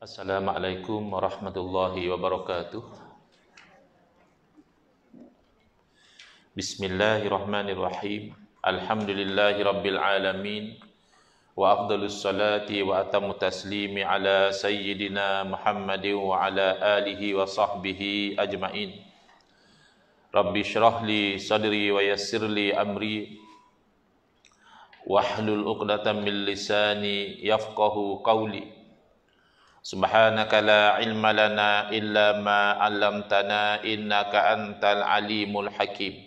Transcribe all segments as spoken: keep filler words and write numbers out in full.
Assalamualaikum warahmatullahi wabarakatuh. Bismillahirrahmanirrahim. Alhamdulillahi rabbil alamin. Wa afdalus salati wa atammu taslimi ala sayyidina Muhammadin wa ala alihi wa sahbihi ajma'in. Rabbi syrah li sadri wa yassir li amri wahlul uqdatan min lisani yafqahu qawli. Subhanaka la ilma lana illa ma 'allamtana innaka antal alimul hakim.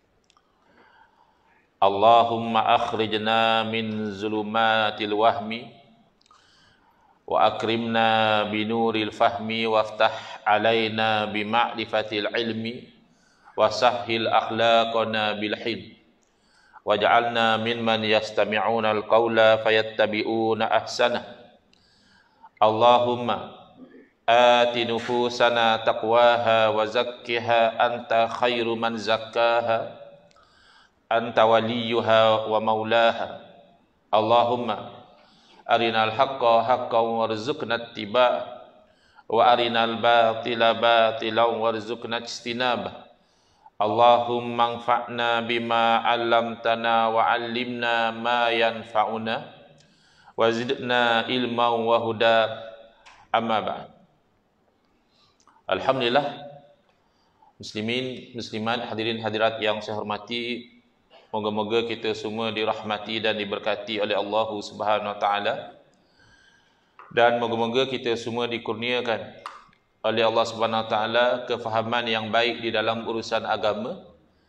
Allahumma akhrijna min zulumatil wahmi wa akrimna binuril fahmi waftah alaina bima'rifatil ilmi wa sahhil akhlaqana bil hilm waj'alna mimman yastami'una al-qawla fayattabi'una ahsanah. Allahumma ati nufusana taqwaha wa zakkiha anta khairu man zakkaha anta waliyuha wa maulaha. Allahumma arinal haqqa haqqan warzuqna ittiba'ah wa arinal batila batilan warzuqna ijtinabah. Allahumma anfa'na bima 'allamtana wa 'allimna ma yanfa'una wa zidna ilman wa huda. Amma ba'd. Alhamdulillah, muslimin, muslimat, hadirin hadirat yang saya hormati, moga-moga kita semua dirahmati dan diberkati oleh Allah Subhanahu wa taala, dan moga-moga kita semua dikurniakan oleh Allah Subhanahu wa taala kefahaman yang baik di dalam urusan agama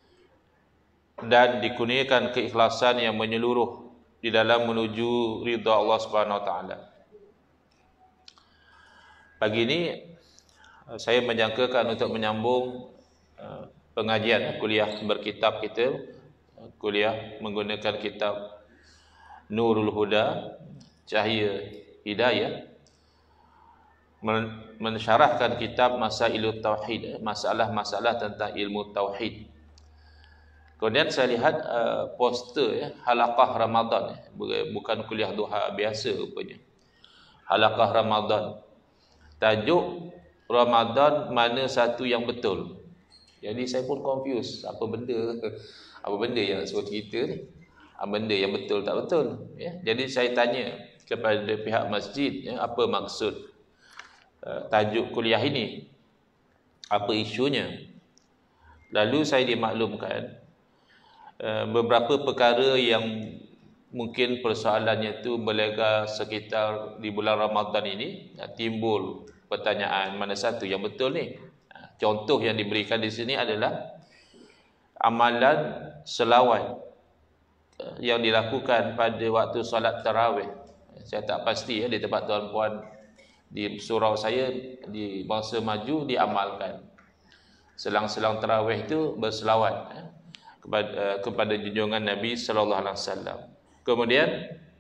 dan dikurniakan keikhlasan yang menyeluruh di dalam menuju ridha Allah Subhanahu wa taala. Pagi ini saya menjangkakan untuk menyambung pengajian kuliah berkitab kita, kuliah menggunakan kitab Nurul Huda, Cahaya Hidayah, mensyarahkan kitab Masailut Tauhid, masalah-masalah tentang ilmu tauhid. Kemudian saya lihat uh, poster ya, halaqah Ramadan ya. Bukan kuliah duha biasa rupanya. Halaqah Ramadan. Tajuk Ramadan mana satu yang betul. Jadi saya pun confuse, apa benda apa benda yang suruh cerita ni? Apa benda yang betul tak betul ya. Jadi saya tanya kepada pihak masjid ya, apa maksud uh, tajuk kuliah ini? Apa isunya? Lalu saya dimaklumkan Uh, beberapa perkara yang mungkin persoalannya itu berlega sekitar di bulan Ramadan ini, uh, timbul pertanyaan mana satu yang betul ni. Uh, contoh yang diberikan di sini adalah amalan selawat uh, yang dilakukan pada waktu solat tarawih. Saya tak pasti ya, di tempat tuan-puan di surau saya di Bangsa Maju diamalkan. Selang-selang tarawih itu berselawat ya, kepada, uh, kepada junjungan Nabi sallallahu alaihi wasallam. Kemudian,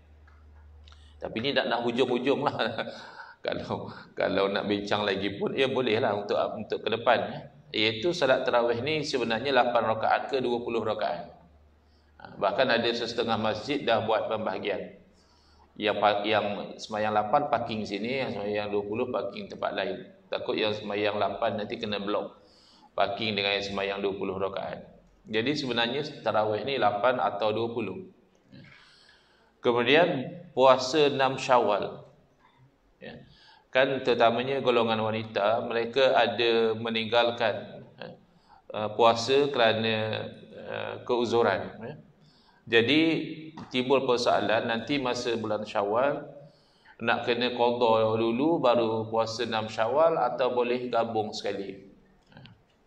tapi ini tak nak hujung-hujung lah. kalau kalau nak bincang lagi pun, ya bolehlah untuk untuk ke depan. Ya. Iaitu salat tarawih ni sebenarnya lapan rakaat ke dua puluh rakaat. Bahkan ada setengah masjid dah buat pembahagian. Yang yang semayang lapan parking sini, yang semayang dua puluh parking tempat lain. Takut yang semayang lapan nanti kena blok parking dengan yang semayang dua puluh rakaat. Jadi sebenarnya tarawih ni lapan atau dua puluh. Kemudian puasa enam Syawal. Ya. Kan terutamanya golongan wanita, mereka ada meninggalkan uh, puasa kerana uh, keuzuran. Ya. Jadi timbul persoalan nanti masa bulan Syawal nak kena qada dulu baru puasa enam Syawal atau boleh gabung sekali. Ya.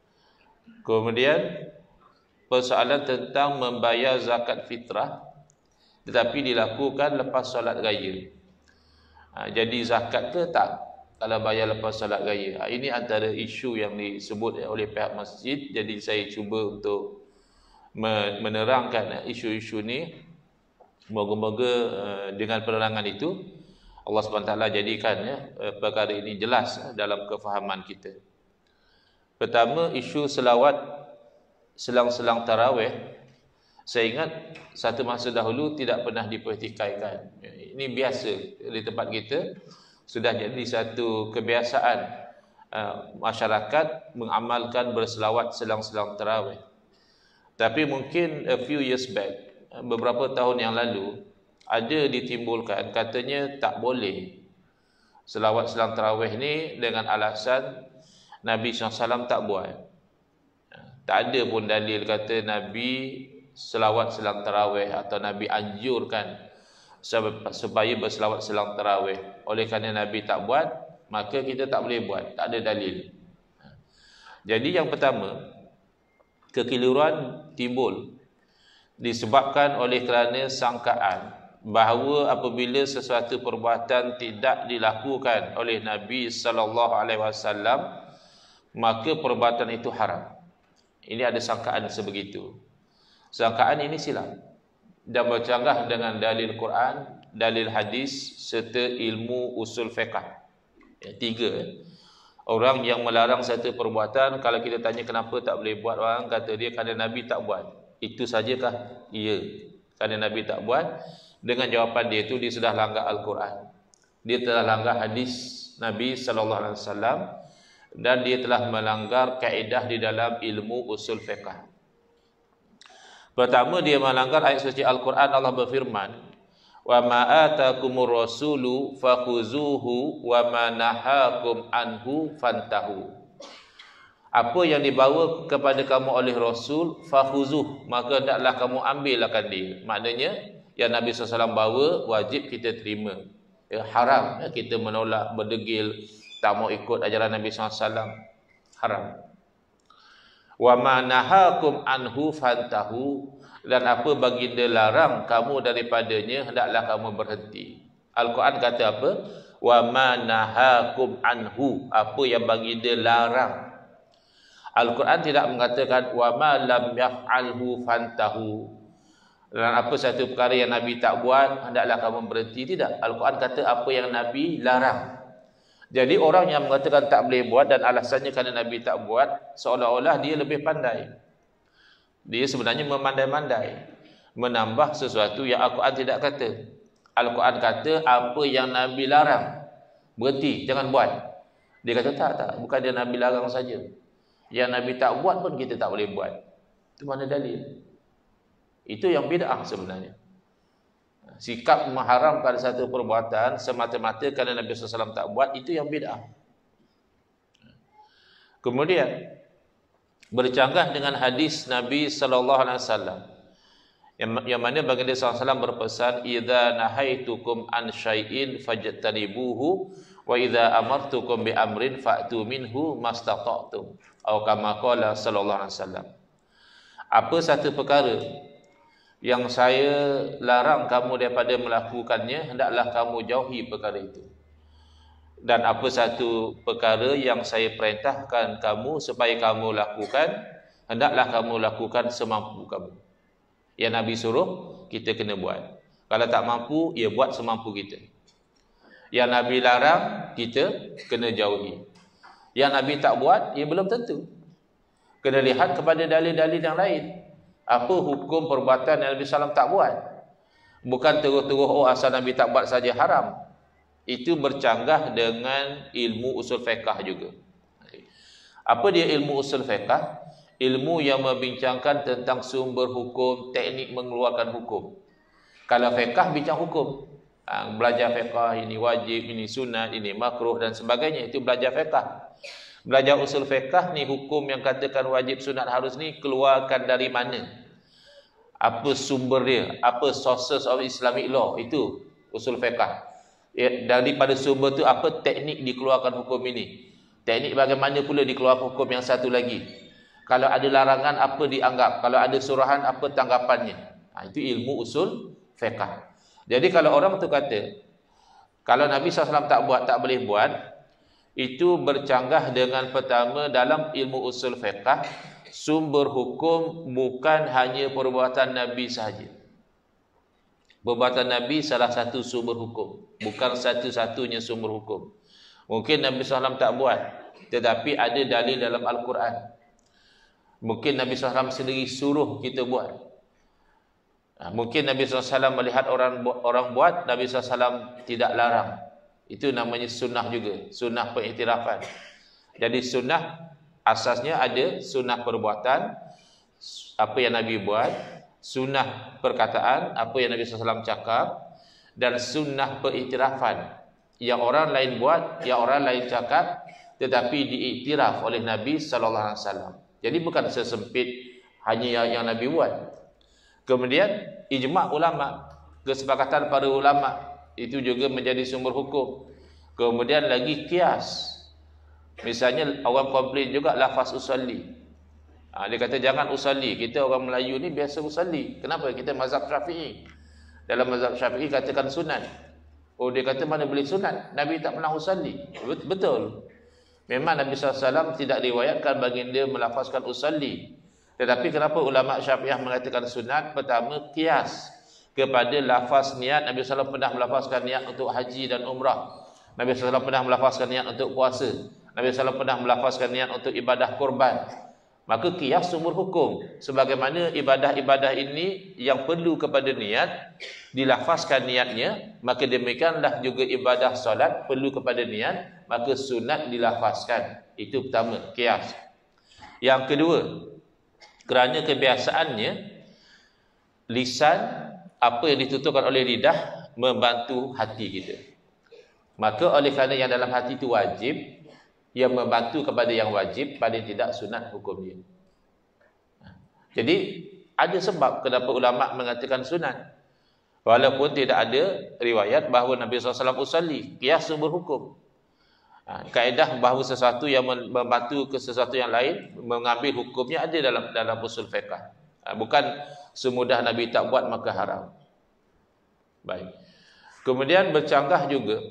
Kemudian persoalan tentang membayar zakat fitrah tetapi dilakukan lepas solat raya. Ha, jadi zakat ke tak kalau bayar lepas solat raya? Ha, ini antara isu yang disebut oleh pihak masjid. Jadi saya cuba untuk menerangkan isu-isu ni. Moga-moga uh, dengan penerangan itu Allah subhanahu wa taala jadikan ya, perkara ini jelas dalam kefahaman kita. Pertama, isu selawat selang-selang tarawih. Saya ingat satu masa dahulu tidak pernah dipertikaikan. Ini biasa di tempat kita. Sudah jadi satu kebiasaan uh, masyarakat mengamalkan berselawat selang-selang tarawih. Tapi mungkin a few years back, beberapa tahun yang lalu, ada ditimbulkan katanya tak boleh selawat selang tarawih ni dengan alasan Nabi sallallahu alaihi wasallam tak buat. Tak ada pun dalil kata Nabi selawat selang tarawih atau Nabi anjurkan supaya berselawat selang tarawih. Oleh kerana Nabi tak buat, maka kita tak boleh buat. Tak ada dalil. Jadi yang pertama, kekeliruan timbul disebabkan oleh kerana sangkaan bahawa apabila sesuatu perbuatan tidak dilakukan oleh Nabi sallallahu alaihi wasallam, maka perbuatan itu haram. Ini ada sangkaan sebegitu. Sangkaan ini silap dan bercanggah dengan dalil Quran, dalil hadis serta ilmu usul fiqh. Ya, tiga. Orang yang melarang satu perbuatan, kalau kita tanya kenapa tak boleh buat, orang kata dia kerana Nabi tak buat. Itu sajakah? Ya, kerana Nabi tak buat. Dengan jawapan dia itu, dia sudah langgar Al-Quran, dia telah langgar hadis Nabi sallallahu alaihi wasallam, dan dia telah melanggar kaedah di dalam ilmu usul fiqh. Pertama, dia melanggar ayat suci Al-Quran. Allah berfirman, wa ma atakumur rasulu fakhuzuhu wa ma nahakum anhu fantahu. Apa yang dibawa kepada kamu oleh Rasul, fakhuzuh, maka hendaklah kamu ambilkan dia. Maknanya yang Nabi sallallahu alaihi wasallam bawa wajib kita terima. Ya, haram ya, kita menolak, berdegil, tak mau ikut ajaran Nabi sallallahu alaihi wasallam. Haram. Wa ma nahakum anhu fantahu, dan apa baginda larang kamu daripadanya, hendaklah kamu berhenti. Al-Quran kata apa? Wa ma nahakum anhu, apa yang baginda larang. Al-Quran tidak mengatakan wa ma lam yaf'alhu fantahu, dan apa satu perkara yang Nabi tak buat, hendaklah kamu berhenti. Tidak. Al-Quran kata apa yang Nabi larang. Jadi orang yang mengatakan tak boleh buat dan alasannya kerana Nabi tak buat, seolah-olah dia lebih pandai. Dia sebenarnya memandai-mandai, menambah sesuatu yang Al-Quran tidak kata. Al-Quran kata apa yang Nabi larang, berhenti, jangan buat. Dia kata tak, tak, bukan dia Nabi larang saja, yang Nabi tak buat pun kita tak boleh buat. Itu mana dalil? Itu yang bid'ah sebenarnya. Sikap mengharamkan satu perbuatan semata-mata kerana Nabi sallallahu alaihi wasallam tak buat, itu yang bid'ah. Kemudian bercanggah dengan hadis Nabi sallallahu alaihi wasallam yang, yang mana baginda sallallahu alaihi wasallam berpesan, idza nahaitukum an syai'in fajtanibuhu wa idza amartukum bi amrin fa'tu minhu mastata'tum, atau kama qala sallallahu alaihi wasallam. Apa satu perkara yang saya larang kamu daripada melakukannya, hendaklah kamu jauhi perkara itu. Dan apa satu perkara yang saya perintahkan kamu supaya kamu lakukan, hendaklah kamu lakukan semampu kamu. Yang Nabi suruh, kita kena buat. Kalau tak mampu, ya buat semampu kita. Yang Nabi larang, kita kena jauhi. Yang Nabi tak buat, ya belum tentu. Kena lihat kepada dalil-dalil yang lain. Apa hukum perbuatan yang Nabi sallallahu alaihi wasallam tak buat? Bukan terus-terus oh asal Nabi tak buat saja haram. Itu bercanggah dengan ilmu usul fiqh juga. Apa dia ilmu usul fiqh? Ilmu yang membincangkan tentang sumber hukum, teknik mengeluarkan hukum. Kalau fiqh bincang hukum, belajar fiqh, ini wajib, ini sunat, ini makruh dan sebagainya, itu belajar fiqh. Belajar usul fiqh ni, hukum yang katakan wajib, sunat, harus ni keluarkan dari mana? Apa sumber dia? Apa sources of Islamic law? Itu usul fiqh. Ya, daripada sumber tu apa teknik dikeluarkan hukum ini? Teknik bagaimana pula dikeluarkan hukum yang satu lagi? Kalau ada larangan apa dianggap? Kalau ada surahan apa tanggapannya? Ha, itu ilmu usul fiqh. Jadi kalau orang tu kata kalau Nabi sallallahu alaihi wasallam tak buat, tak boleh buat, itu bercanggah dengan pertama dalam ilmu usul fiqh, sumber hukum bukan hanya perbuatan Nabi sahaja. Perbuatan Nabi salah satu sumber hukum, bukan satu-satunya sumber hukum. Mungkin Nabi sallallahu alaihi wasallam tak buat, tetapi ada dalil dalam Al-Quran. Mungkin Nabi sallallahu alaihi wasallam sendiri suruh kita buat. Mungkin Nabi sallallahu alaihi wasallam melihat orang orang buat, Nabi sallallahu alaihi wasallam tidak larang. Itu namanya sunnah juga, sunnah pengiktirafan. Jadi sunnah asasnya ada sunnah perbuatan, apa yang Nabi buat, sunnah perkataan, apa yang Nabi sallallahu alaihi wasallam cakap, dan sunnah pengiktirafan, yang orang lain buat, yang orang lain cakap, tetapi diiktiraf oleh Nabi sallallahu alaihi wasallam. Jadi bukan sesempit hanya yang, yang Nabi buat. Kemudian ijma' ulama, kesepakatan para ulama, itu juga menjadi sumber hukum. Kemudian lagi kias. Misalnya orang komplain juga lafaz usalli. Ha, dia kata jangan usalli. Kita orang Melayu ni biasa usalli. Kenapa? Kita mazhab Syafi'i. Dalam mazhab Syafi'i katakan sunat. Oh, dia kata mana boleh sunat? Nabi tak pernah usalli. Betul. Memang Nabi sallallahu alaihi wasallam tidak riwayatkan baginda melafazkan usalli. Tetapi kenapa ulama Syafi'iyah mengatakan sunat? Pertama, kias kepada lafaz niat. Nabi sallallahu alaihi wasallam pernah melafazkan niat untuk haji dan umrah. Nabi sallallahu alaihi wasallam pernah melafazkan niat untuk puasa. Nabi sallallahu alaihi wasallam pernah melafazkan niat untuk ibadah kurban. Maka qiyas sumber hukum. Sebagaimana ibadah-ibadah ini yang perlu kepada niat, dilafazkan niatnya, maka demikianlah juga ibadah solat perlu kepada niat, maka sunat dilafazkan. Itu pertama, qiyas. Yang kedua, kerana kebiasaannya lisan, apa yang dituturkan oleh lidah membantu hati kita. Maka oleh kerana yang dalam hati itu wajib, yang membantu kepada yang wajib, paling tidak sunat hukum dia. Jadi ada sebab kenapa ulama mengatakan sunat, walaupun tidak ada riwayat bahawa Nabi sallallahu alaihi wasallam usalli. Qiyas sumber hukum. Kaedah bahawa sesuatu yang membantu ke sesuatu yang lain, mengambil hukumnya ada dalam dalam usul fiqh. Bukan semudah Nabi tak buat maka haram. Baik. Kemudian bercanggah juga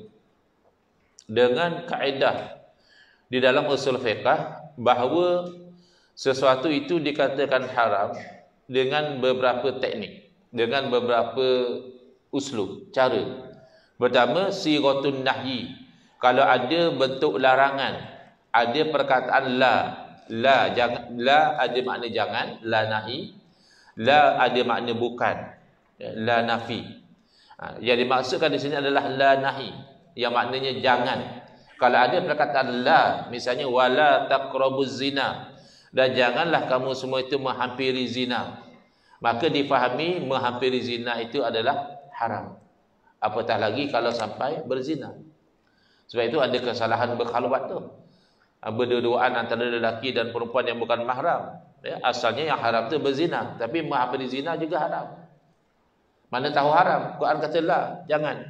dengan kaedah di dalam usul fiqh bahawa sesuatu itu dikatakan haram dengan beberapa teknik, dengan beberapa uslub, cara. Pertama, sighatun nahyi. Kalau ada bentuk larangan, ada perkataan la, la jangan, la ada makna jangan, la nahi, la ada makna bukan, la nafi. Ha, yang dimaksudkan di sini adalah la nahi, yang maknanya jangan. Kalau ada perkataan la, misalnya wala taqrabuz zina, dan janganlah kamu semua itu menghampiri zina, maka difahami menghampiri zina itu adalah haram. Apatah lagi kalau sampai berzina. Sebab itu ada kesalahan berkhalwat tu, berdua-duaan antara lelaki dan perempuan yang bukan mahram. Ya, asalnya yang haram tu berzina, tapi menghampiri zina juga haram. Mana tahu haram? Quran kata la, jangan.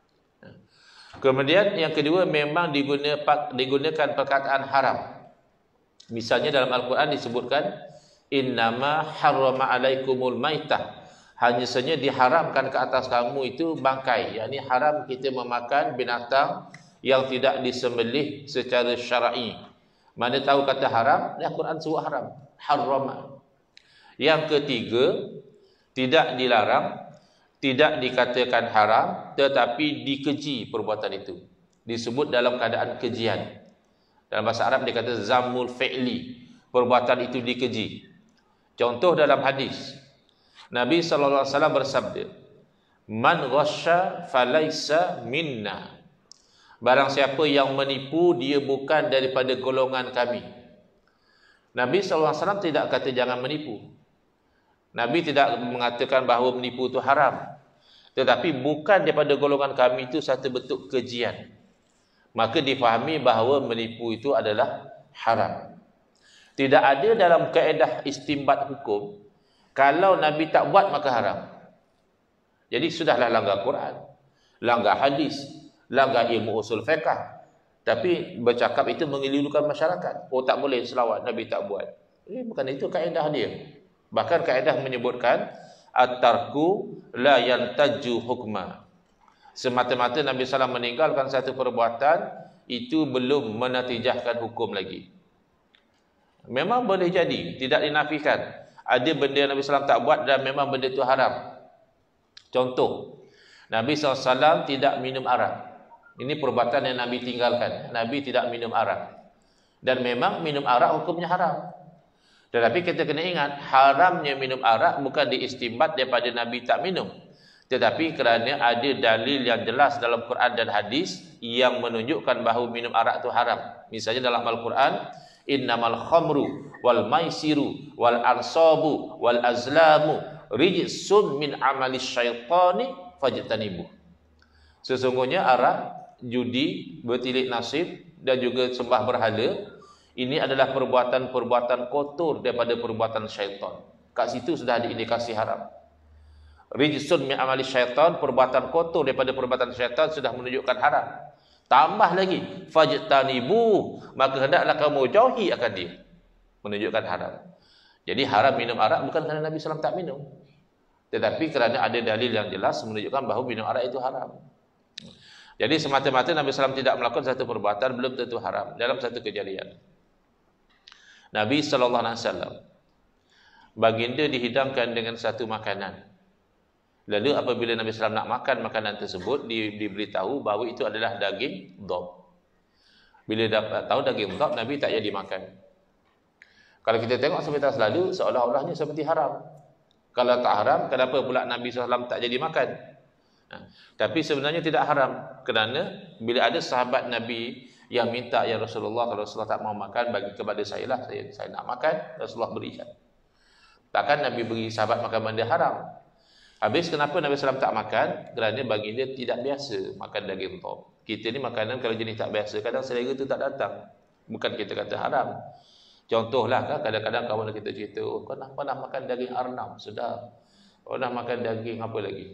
Kemudian yang kedua, memang digunakan, digunakan perkataan haram. Misalnya dalam Al-Quran disebutkan innama harrama alaikumul maitah, hanya saja diharamkan ke atas kamu itu bangkai, yakni haram kita memakan binatang yang tidak disembelih secara syar'i. Mana tahu kata haram? Al-Quran sebut haram, harrama. Yang ketiga, tidak dilarang, tidak dikatakan haram, tetapi dikeji perbuatan itu. Disebut dalam keadaan kejian. Dalam bahasa Arab dia kata zamul fi'li, perbuatan itu dikeji. Contoh dalam hadis, Nabi sallallahu alaihi wasallam bersabda, man ghasya falaisa minna. Barang siapa yang menipu, dia bukan daripada golongan kami. Nabi sallallahu alaihi wasallam tidak kata jangan menipu. Nabi tidak mengatakan bahawa menipu itu haram. Tetapi bukan daripada golongan kami itu satu bentuk kejian. Maka difahami bahawa menipu itu adalah haram. Tidak ada dalam kaedah istimbat hukum, kalau Nabi tak buat maka haram. Jadi sudahlah langgar Quran, langgar hadis, langgar ilmu usul fiqh. Tapi bercakap itu mengelirukan masyarakat. Oh tak boleh selawat, Nabi tak buat. Eh, bukan itu kaedah dia. Bahkan kaedah menyebutkan at-tarku la yantaju hukma. Semata-mata Nabi sallallahu alaihi wasallam meninggalkan satu perbuatan, itu belum menatijahkan hukum lagi. Memang boleh jadi, tidak dinafikan. Ada benda yang Nabi sallallahu alaihi wasallam tak buat dan memang benda itu haram. Contoh, Nabi sallallahu alaihi wasallam tidak minum arak. Ini perbuatan yang Nabi tinggalkan. Nabi tidak minum arak. Dan memang minum arak hukumnya haram. Tetapi kita kena ingat, haramnya minum arak bukan diistimbat daripada Nabi tak minum, Tetapi kerana ada dalil yang jelas dalam Quran dan hadis yang menunjukkan bahawa minum arak itu haram. Misalnya dalam Al-Quran, innamal khamru wal maisiru wal ansabu wal azlamu rijsun min amalis syaitani fajtanibu. Sesungguhnya arak, judi, bertilik nasib dan juga sembah berhala, ini adalah perbuatan-perbuatan kotor daripada perbuatan syaitan. Kat situ sudah ada indikasi haram. Rijsun min amali syaitan, perbuatan kotor daripada perbuatan syaitan sudah menunjukkan haram. Tambah lagi, fajtanibu, maka hendaklah kamu jauhi akan dia, menunjukkan haram. Jadi haram minum arak bukan kerana Nabi sallallahu alaihi wasallam tak minum, tetapi kerana ada dalil yang jelas menunjukkan bahawa minum arak itu haram. Jadi semata-mata Nabi sallallahu alaihi wasallam tidak melakukan satu perbuatan belum tentu haram. Dalam satu kejadian, Nabi sallallahu alaihi wasallam baginda dihidangkan dengan satu makanan. Lalu apabila Nabi sallallahu alaihi wasallam nak makan makanan tersebut, di, diberitahu bahawa itu adalah daging dhab. Bila dapat tahu daging dhab, Nabi tak jadi makan. Kalau kita tengok sebentar selalu, seolah-olahnya seperti haram. Kalau tak haram, kenapa pula Nabi sallallahu alaihi wasallam tak jadi makan? Nah, tapi sebenarnya tidak haram, kerana bila ada sahabat Nabi yang minta, ya Rasulullah, kalau Rasulullah tak mau makan, bagi kepada saya lah, saya, saya nak makan, Rasulullah berikan. Takkan Nabi beri sahabat makan benda haram. Habis kenapa Nabi sallallahu alaihi wasallam tak makan? Kerana bagi dia tidak biasa makan daging dhab. Kita ni makanan kalau jenis tak biasa, kadang selera tu tak datang. Bukan kita kata haram. Contohlah kan, kadang-kadang kawan kita cerita, oh, kau nak pernah makan daging arnab, sedap. Kau nak makan daging apa lagi?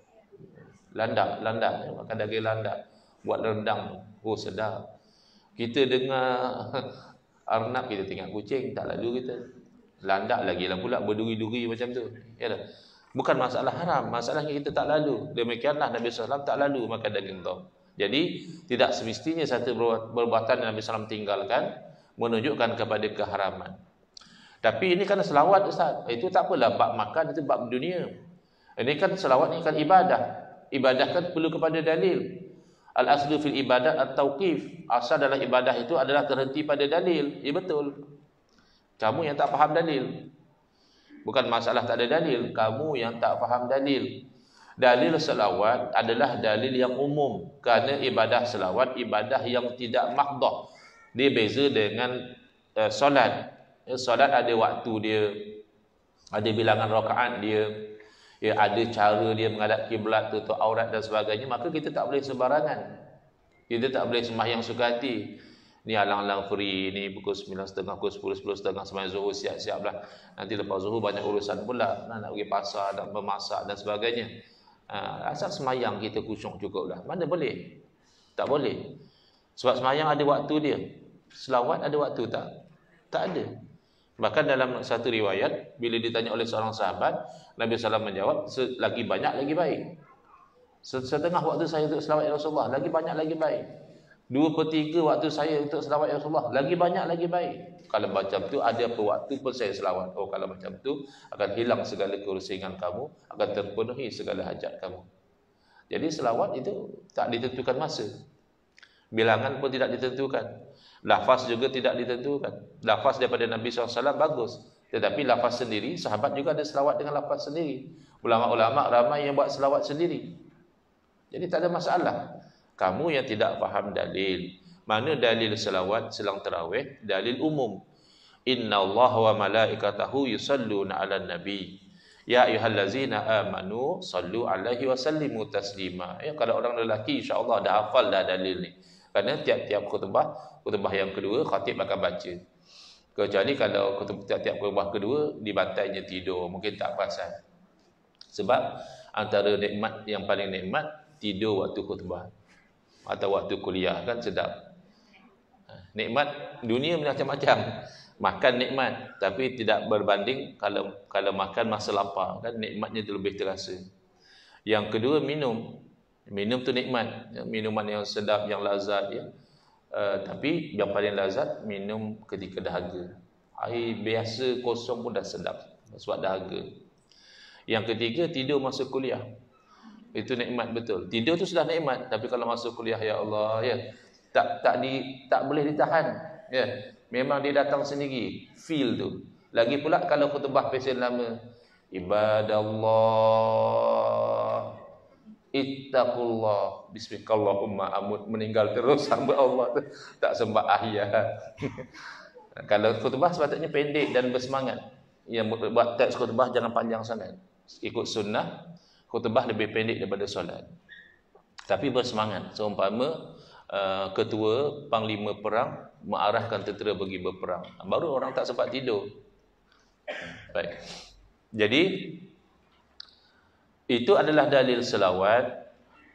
Landak, landak, ya, makan daging landak. Buat rendang, oh sedap. Kita dengar arnab, kita tengok kucing, tak lalu kita. Landak lagi lah pula, berduri-duri macam tu. Ya dah. Bukan masalah haram, masalahnya kita tak lalu. Demikianlah Nabi sallallahu alaihi wasallam tak lalu makan daging dhab. Jadi tidak semestinya satu perbuatan yang Nabi sallallahu alaihi wasallam tinggalkan menunjukkan kepada keharaman. Tapi ini kan selawat, Ustaz. Itu tak apalah, bab makan itu bab dunia. Ini kan selawat, ini kan ibadah. Ibadah kan perlu kepada dalil. Al-aslu fil ibadat at-tauqif. Asal dalam ibadah itu adalah terhenti pada dalil. Ya betul. Kamu yang tak faham dalil. Bukan masalah tak ada dalil, kamu yang tak faham dalil. Dalil selawat adalah dalil yang umum, kerana ibadah selawat ibadah yang tidak mahdah. Dia beza dengan uh, solat. Ya, solat ada waktu dia, ada bilangan rakaat dia, ya, ada cara dia menghadap kiblat, tutup aurat dan sebagainya. Maka kita tak boleh sembarangan. Kita tak boleh sembahyang suka hati. Ni alang-alang free, ni pukul sembilan tiga puluh, pukul sepuluh, sepuluh tiga puluh sembahyang zuhur, siap-siap lah. Nanti lepas zuhur banyak urusan pula, nak, nak pergi pasar, nak memasak dan sebagainya. Ha, asal sembahyang kita kusyuk cukup lah. Mana boleh? Tak boleh. Sebab sembahyang ada waktu dia. Selawat ada waktu tak? Tak ada. Bahkan dalam satu riwayat, bila ditanya oleh seorang sahabat, Nabi sallallahu alaihi wasallam menjawab, lagi banyak lagi baik. Setengah waktu saya untuk selawat ya Rasulullah, lagi banyak lagi baik. Dua per tiga waktu saya untuk selawat ya Rasulullah, lagi banyak lagi baik. Kalau macam tu, ada apa waktu pun saya selawat. Oh, kalau macam tu, akan hilang segala kerusingan kamu, akan terpenuhi segala hajat kamu. Jadi selawat itu tak ditentukan masa. Bilangan pun tidak ditentukan. Lafaz juga tidak ditentukan. Lafaz daripada Nabi sallallahu alaihi wasallam bagus. Tetapi lafaz sendiri, sahabat juga ada selawat dengan lafaz sendiri. Ulama-ulama ramai yang buat selawat sendiri. Jadi tak ada masalah. Kamu yang tidak faham dalil. Mana dalil selawat selang tarawih? Dalil umum. Inna Allah wa malaikatahu yusalluna ala nabi. Ya ayyuhallazina amanu sallu alaihi wa sallimu taslima. Ya, kalau orang lelaki insya-Allah dah hafal dah dalil ni. Kerana tiap-tiap khutbah, khutbah yang kedua khatib akan baca. Kecuali kalau khutbah tiap-tiap khutbah kedua di bantainya tidur, mungkin tak perasan. Sebab antara nikmat yang paling nikmat tidur waktu khutbah atau waktu kuliah kan sedap. Nikmat dunia macam-macam. Makan nikmat, tapi tidak berbanding kalau kalau makan masa lapar, kan nikmatnya itu lebih terasa. Yang kedua minum. Minum tu nikmat, ya, minuman yang sedap, yang lazat, ya. Uh, tapi yang paling lazat minum ketika dahaga. Air biasa kosong pun dah sedap sebab dahaga. Yang ketiga tidur masa kuliah. Itu nikmat betul. Tidur tu sudah nikmat, tapi kalau masuk kuliah ya Allah, ya, tak tak di tak boleh ditahan, ya. Memang dia datang sendiri, feel tu. Lagi pula kalau khutbah pesen lama, ibadallah, Ittaqullah, bismikallahumma amut, meninggal terus hamba Allah tu tak sembah ayat. Kalau khutbah sepatutnya pendek dan bersemangat. Yang buat teks khutbah jangan panjang sangat. Ikut sunnah, khutbah lebih pendek daripada solat. Tapi bersemangat. Seumpama uh, ketua panglima perang mengarahkan tentera pergi berperang, baru orang tak sempat tidur. Baik. Jadi itu adalah dalil selawat.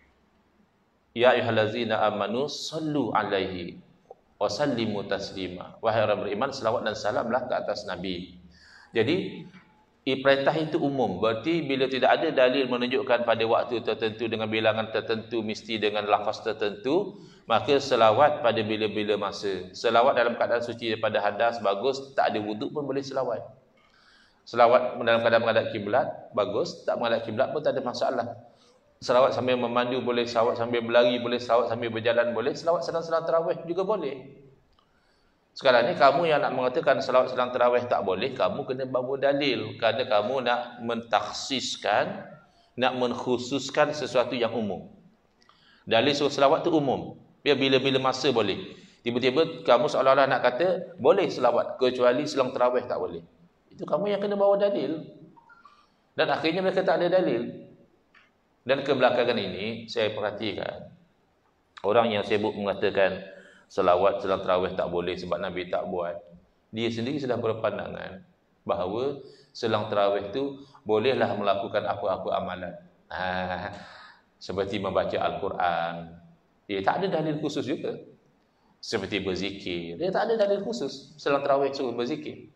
Ya ayyuhallazina amanu sallu alaihi wa sallimu taslima. Wahai orang beriman, selawat dan salamlah ke atas Nabi. Jadi perintah itu umum. Berarti bila tidak ada dalil menunjukkan pada waktu tertentu dengan bilangan tertentu mesti dengan lafaz tertentu, maka selawat pada bila-bila masa. Selawat dalam keadaan suci daripada hadas bagus, tak ada wuduk pun boleh selawat. Selawat dalam keadaan menghadap kiblat bagus, tak menghadap kiblat pun tak ada masalah. Selawat sambil memandu boleh, selawat sambil berlari boleh, selawat sambil berjalan boleh, selawat sedang-sedang tarawih juga boleh. Sekarang ni kamu yang nak mengatakan selawat sedang tarawih tak boleh, kamu kena bawa dalil, kerana kamu nak mentaksiskan, nak mengkhususkan sesuatu yang umum. Dalil suruh selawat tu umum, biar bila-bila masa boleh. Tiba-tiba kamu seolah-olah nak kata boleh selawat kecuali sedang tarawih tak boleh. Itu kamu yang kena bawa dalil. Dan akhirnya mereka tak ada dalil. Dan kebelakangan ini saya perhatikan orang yang sibuk mengatakan selawat sedang tarawih tak boleh sebab Nabi tak buat. Dia sendiri sudah berpandangan bahawa selang tarawih tu bolehlah melakukan apa-apa amalan. Ha, seperti membaca Al-Quran. Dia tak ada dalil khusus juga. Seperti berzikir. Dia tak ada dalil khusus. Selang tarawih suruh berzikir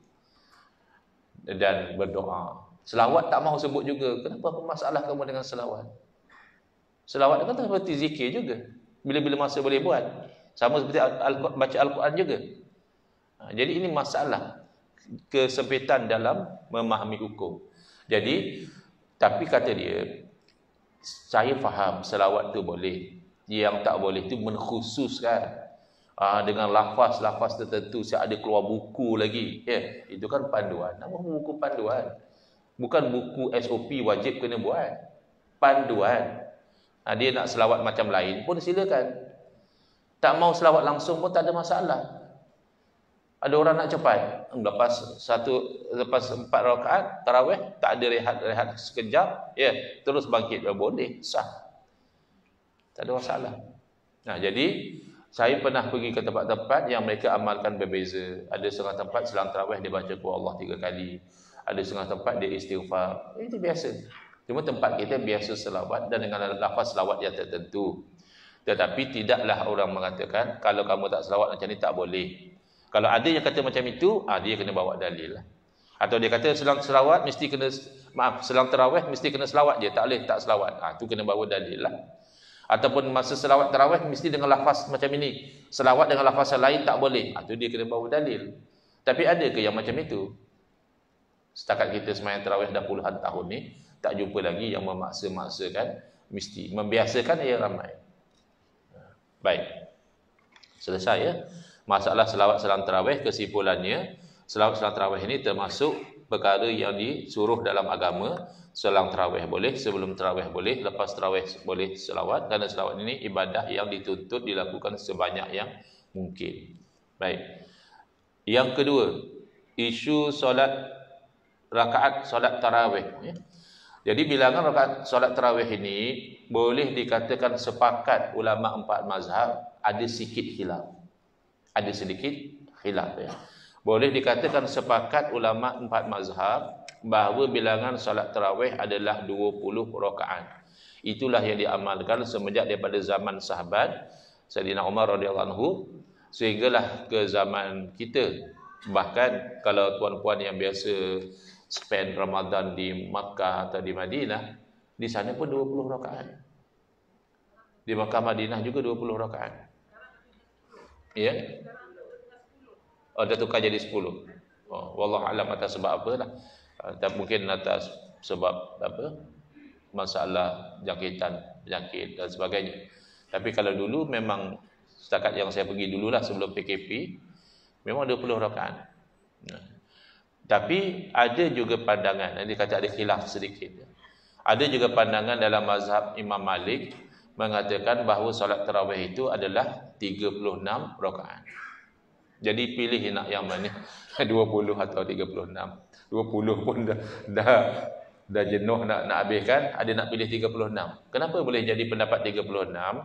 dan berdoa. Selawat tak mahu sebut juga. Kenapa apa masalah kamu dengan selawat? Selawat kan seperti zikir juga. Bila-bila masa boleh buat. Sama seperti al baca Al-Quran juga. Ha, jadi ini masalah kesempitan dalam memahami hukum. Jadi, tapi kata dia, saya faham selawat tu boleh. Yang tak boleh tu menkhususkan. Ah, dengan lafaz-lafaz tertentu, saya ada keluar buku lagi. Ya, itu kan panduan. Nama buku panduan. Bukan buku S O P wajib kena buat. Panduan. Ha, dia nak selawat macam lain pun silakan. Tak mau selawat langsung pun tak ada masalah. Ada orang nak cepat. Lepas satu lepas empat rakaat tarawih, tak ada rehat-rehat sekejap, ya, terus bangkit. Boleh, sah. Tak ada masalah. Nah, jadi saya pernah pergi ke tempat-tempat yang mereka amalkan berbeza. Ada setengah tempat selang tarawih dia baca qul Allah tiga kali. Ada setengah tempat dia istighfar. Itu biasa. Cuma tempat kita biasa selawat dan dengan lafaz selawat yang tertentu. Tetapi tidaklah orang mengatakan kalau kamu tak selawat macam ni tak boleh. Kalau ada yang kata macam itu, ah dia kena bawa dalil lah. Atau dia kata selang selawat mesti kena, maaf, selang tarawih mesti kena selawat je, tak boleh tak selawat. Ah tu kena bawa dalil lah. Ataupun masa selawat tarawih mesti dengan lafaz macam ini. Selawat dengan lafaz lain tak boleh. Itu dia kena bawa dalil. Tapi ada ke yang macam itu? Setakat kita sembahyang tarawih dah puluhan tahun ni, tak jumpa lagi yang memaksa-maksakan mesti. Membiasakan ia ramai. Baik. Selesai ya. Masalah selawat selang tarawih, kesimpulannya, selawat selang tarawih ini termasuk perkara yang disuruh dalam agama. Selang tarawih boleh, sebelum tarawih boleh, lepas tarawih boleh selawat, kerana selawat ini ibadah yang dituntut dilakukan sebanyak yang mungkin. Baik. Yang kedua, isu solat rakaat solat tarawih. Ya. Jadi bilangan rakaat solat tarawih ini boleh dikatakan sepakat ulama empat mazhab, ada sikit khilaf. Ada sedikit khilaf ya. Boleh dikatakan sepakat ulama empat mazhab bahawa bilangan solat tarawih adalah dua puluh rakaat. Itulah yang diamalkan semenjak daripada zaman sahabat Sayyidina Umar radhiyallahu anhu sehinggalah ke zaman kita. Bahkan kalau tuan-puan yang biasa spend Ramadan di Makkah atau di Madinah, di sana pun dua puluh rakaat. Di Makkah Madinah juga dua puluh rakaat. Ya. Oh, dah tukar jadi sepuluh. Oh, wallahu alam atas sebab apalah. Dan mungkin atas sebab apa? Masalah jangkitan, penyakit dan sebagainya. Tapi kalau dulu memang setakat yang saya pergi dululah sebelum P K P, memang dua puluh rakaat. Nah. Tapi ada juga pandangan, nanti kata ada khilaf sedikit. Ada juga pandangan dalam mazhab Imam Malik mengatakan bahawa solat tarawih itu adalah tiga puluh enam rakaat. Jadi pilih nak yang mana, dua puluh atau tiga puluh enam. dua puluh pun dah dah, dah jenuh nak nak habiskan, ada nak pilih tiga puluh enam. Kenapa boleh jadi pendapat tiga puluh enam?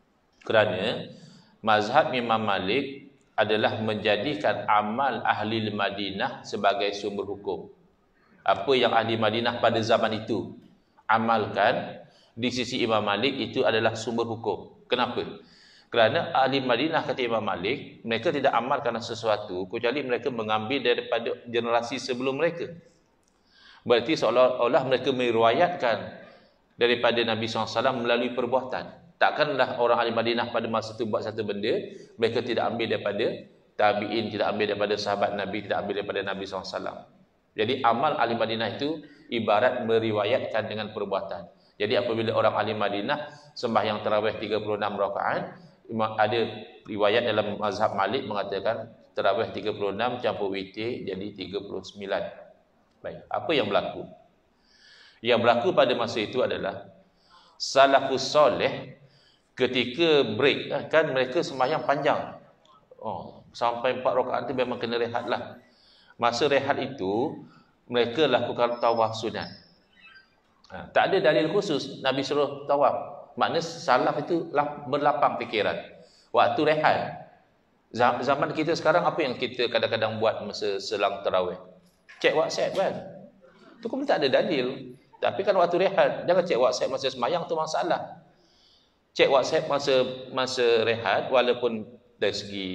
Kerana mazhab Imam Malik adalah menjadikan amal ahli Madinah sebagai sumber hukum. Apa yang ahli Madinah pada zaman itu amalkan, di sisi Imam Malik itu adalah sumber hukum. Kenapa? Kerana ahli Madinah kata Imam Malik, mereka tidak amalkan sesuatu kecuali mereka mengambil daripada generasi sebelum mereka. Berarti seolah-olah mereka meriwayatkan daripada Nabi sallallahu alaihi wasallam melalui perbuatan. Takkanlah orang ahli Madinah pada masa itu buat satu benda, mereka tidak ambil daripada tabi'in, tidak ambil daripada sahabat Nabi, tidak ambil daripada Nabi sallallahu alaihi wasallam. Jadi amal ahli Madinah itu ibarat meriwayatkan dengan perbuatan. Jadi apabila orang ahli Madinah sembahyang tarawih tiga puluh enam rakaat, ada riwayat dalam mazhab Malik mengatakan tarawih tiga puluh enam campur witir jadi tiga puluh sembilan. Baik, apa yang berlaku? Yang berlaku pada masa itu adalah salafus soleh ketika break, kan mereka sembahyang panjang. Oh, sampai empat rakaat itu memang kena rehatlah. Masa rehat itu mereka lakukan tawaf sunat. Ha, tak ada dalil khusus Nabi suruh tawaf. Maknanya salaf itu berlapang fikiran. Waktu rehat. Zaman kita sekarang apa yang kita kadang-kadang buat masa selang tarawih? Cek WhatsApp kan? Itu pun tak ada dalil. Tapi kan waktu rehat, jangan cek WhatsApp masa semayang tu masalah. Cek WhatsApp masa masa rehat walaupun dari segi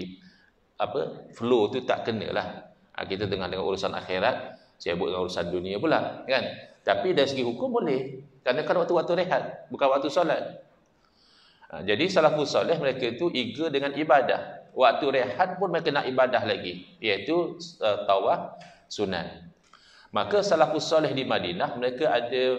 apa flow tu tak kenalah. Ha, kita tengah dengan urusan akhirat, sibuk dengan urusan dunia pula, kan? Tapi dari segi hukum boleh. Kerana kan waktu-waktu rehat, bukan waktu solat. Ha, jadi salafus soleh mereka itu eager dengan ibadah. Waktu rehat pun mereka nak ibadah lagi, iaitu uh, tawaf sunat. Maka salafus soleh di Madinah mereka ada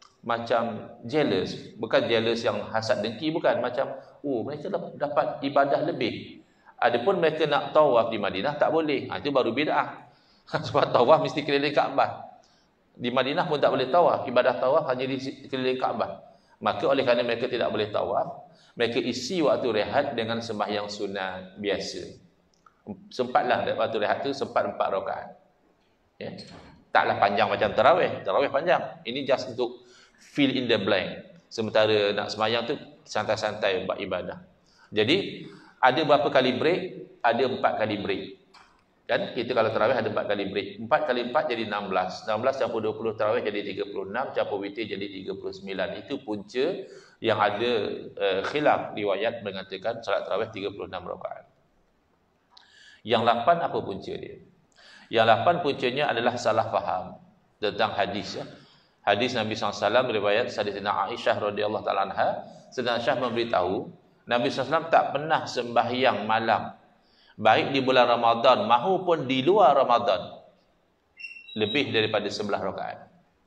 macam jealous, bukan jealous yang hasad dengki, bukan, macam oh mereka dapat ibadah lebih. Adapun mereka nak tawaf di Madinah tak boleh. Ha, itu baru bid'ah. Sebab tawaf mesti keliling Kaabah. Di Madinah pun tak boleh tawaf. Ibadah tawaf hanya di keliling Kaabah. Maka oleh kerana mereka tidak boleh tawaf, mereka isi waktu rehat dengan sembahyang sunat biasa. Sempatlah waktu rehat tu sempat empat rakaat. Ya. Taklah panjang macam tarawih. Tarawih panjang. Ini just untuk fill in the blank. Sementara nak sembahyang tu santai-santai buat ibadah. Jadi ada berapa kali break? Ada empat kali break. Kan kita kalau tarawih ada empat kali break. empat kali empat jadi enam belas. enam belas campur dua puluh tarawih jadi tiga puluh enam, campur witir jadi tiga puluh sembilan. Itu punca yang ada uh, khilaf riwayat mengatakan salat tarawih tiga puluh enam rakaat. Yang lapan apa punca dia? Yang lapan puncanya adalah salah faham tentang hadis. Ya. Hadis Nabi sallallahu alaihi wasallam riwayat Sayyidatina Aisyah radhiyallahu taala anha, Sayyidatina Aisyah memberitahu Nabi sallallahu alaihi wasallam tak pernah sembahyang malam baik di bulan Ramadan maupun di luar Ramadan lebih daripada sebelas rakaat.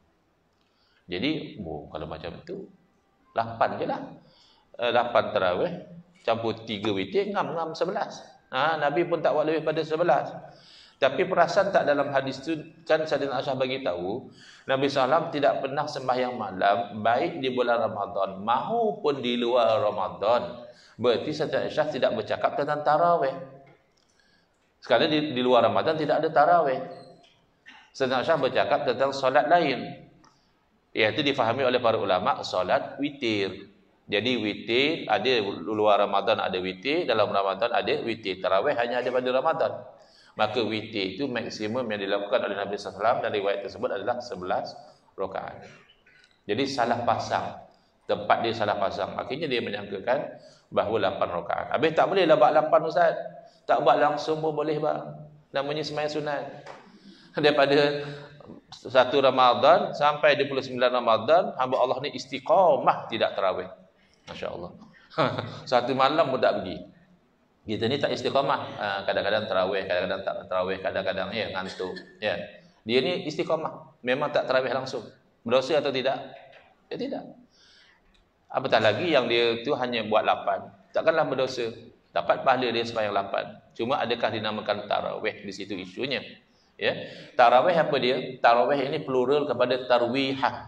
Jadi, oh, kalau macam tu lapan je lah. lapan tarawih campur tiga witir, ngam-ngam sebelas. Ha, Nabi pun tak buat lebih pada sebelas. Tapi perasan tak dalam hadis tu kan Sayyidatina Aisyah bagi tahu Nabi sallallahu alaihi wasallam tidak pernah sembahyang malam baik di bulan Ramadan maupun di luar Ramadan. Berarti Sayyidatina Aisyah tidak bercakap tentang tarawih. Sekali di, di luar Ramadan tidak ada tarawih. Sayyidatina Aisyah bercakap tentang solat lain. Iaitu difahami oleh para ulama solat witir. Jadi witir ada luar Ramadan ada witir, dalam Ramadan ada witir. Tarawih hanya ada pada Ramadan. Maka witir itu maksimum yang dilakukan oleh Nabi sallallahu alaihi wasallam dan riwayat tersebut adalah sebelas rakaat. Jadi salah pasang. Tempat dia salah pasang. Akhirnya dia menyangkakan bahawa lapan rakaat. Habis tak boleh lah buat lapan Ustaz. Tak buat langsung pun boleh bang. Namanya sembahyang sunat. Daripada satu Ramadan sampai dua puluh sembilan Ramadan, hamba Allah ni istiqamah tidak tarawih. Masya-Allah. Satu malam pun tak pergi. Kita ni tak istiqamah. Kadang-kadang tarawih, kadang-kadang tak tarawih, kadang-kadang ya ngantuk. Ya. Dia ni istiqamah. Memang tak tarawih langsung. Berdosa atau tidak? Ya tidak. Apatah lagi yang dia tu hanya buat lapan. Takkanlah berdosa. Dapat pahala dia sembahyang lapan. Cuma adakah dinamakan tarawih? Di situ isunya. Ya. Tarawih apa dia? Tarawih ini plural kepada tarwihah.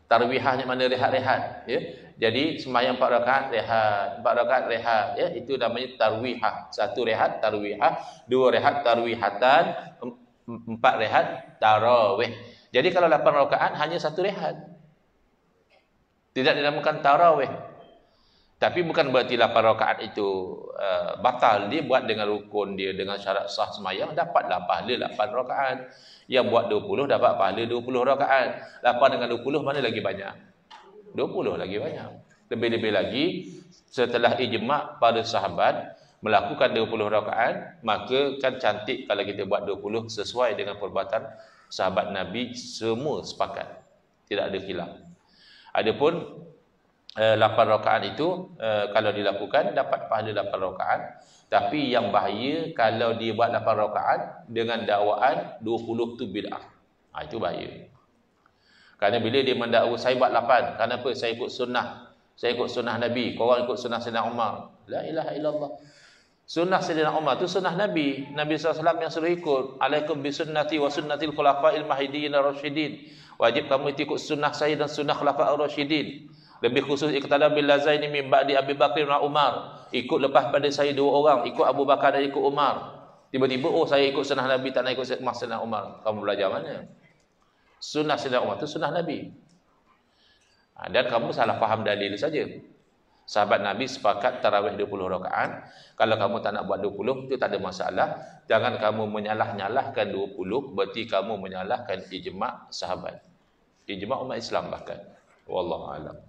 Tarwihahnya mana rehat-rehat, ya. Jadi sembahyang empat rakaat rehat, empat rakaat rehat, ya. Itu namanya tarwihah. Satu rehat tarwihah, dua rehat tarwihatan, empat rehat tarawih. Jadi kalau lapan rakaat hanya satu rehat. Tidak dinamakan tarawih. Tapi bukan berarti lapan rakaat itu uh, batal. Dia buat dengan rukun dia, dengan syarat sah sembahyang, dapatlah pahala lapan rakaat. Yang buat dua puluh dapat pahala dua puluh rakaat. lapan dengan dua puluh mana lagi banyak? dua puluh lagi banyak. Lebih-lebih lagi setelah ijma' para sahabat melakukan dua puluh rakaat, maka kan cantik kalau kita buat dua puluh sesuai dengan perbuatan sahabat Nabi, semua sepakat. Tidak ada khilaf. Adapun lapan rakaat itu uh, kalau dilakukan dapat pahala lapan rakaat, tapi yang bahaya kalau dia buat lapan rakaat dengan dakwaan dua puluh tu bid'ah. Ha, itu bahaya. Kerana bila dia mendakwa saya buat lapan, kenapa? Saya ikut sunnah. Saya ikut sunnah Nabi. Korang ikut sunnah Sayyidina Umar. La ilaha illallah. Sunnah Sayyidina Umar tu sunnah Nabi. Nabi sallallahu alaihi wasallam yang suruh ikut. Alaikum bisunnati wa sunnatil khulafa'il mahdiyyin ar-rasyidin. Wajib kamu ikut sunnah saya dan sunnah khulafa'ir rasyidin. Lebih khusus iqtada bil lazaini min ba'di Abi Bakar dan Umar. Ikut lepas pada saya dua orang, ikut Abu Bakar dan ikut Umar. Tiba-tiba oh saya ikut sunnah Nabi, tak nak ikut sunnah Umar. Kamu belajar mana? Sunnah Sayyidina Umar itu sunnah Nabi. Ha, dan kamu salah faham dalil saja. Sahabat Nabi sepakat tarawih dua puluh rakaat. Kalau kamu tak nak buat dua puluh, itu tak ada masalah. Jangan kamu menyalah-nyalahkan dua puluh, berarti kamu menyalahkan ijma' sahabat. Ijma' umat Islam bahkan. Wallahu a'lam.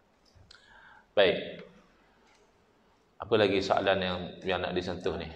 Baik. Apa lagi soalan yang yang nak disentuh ni?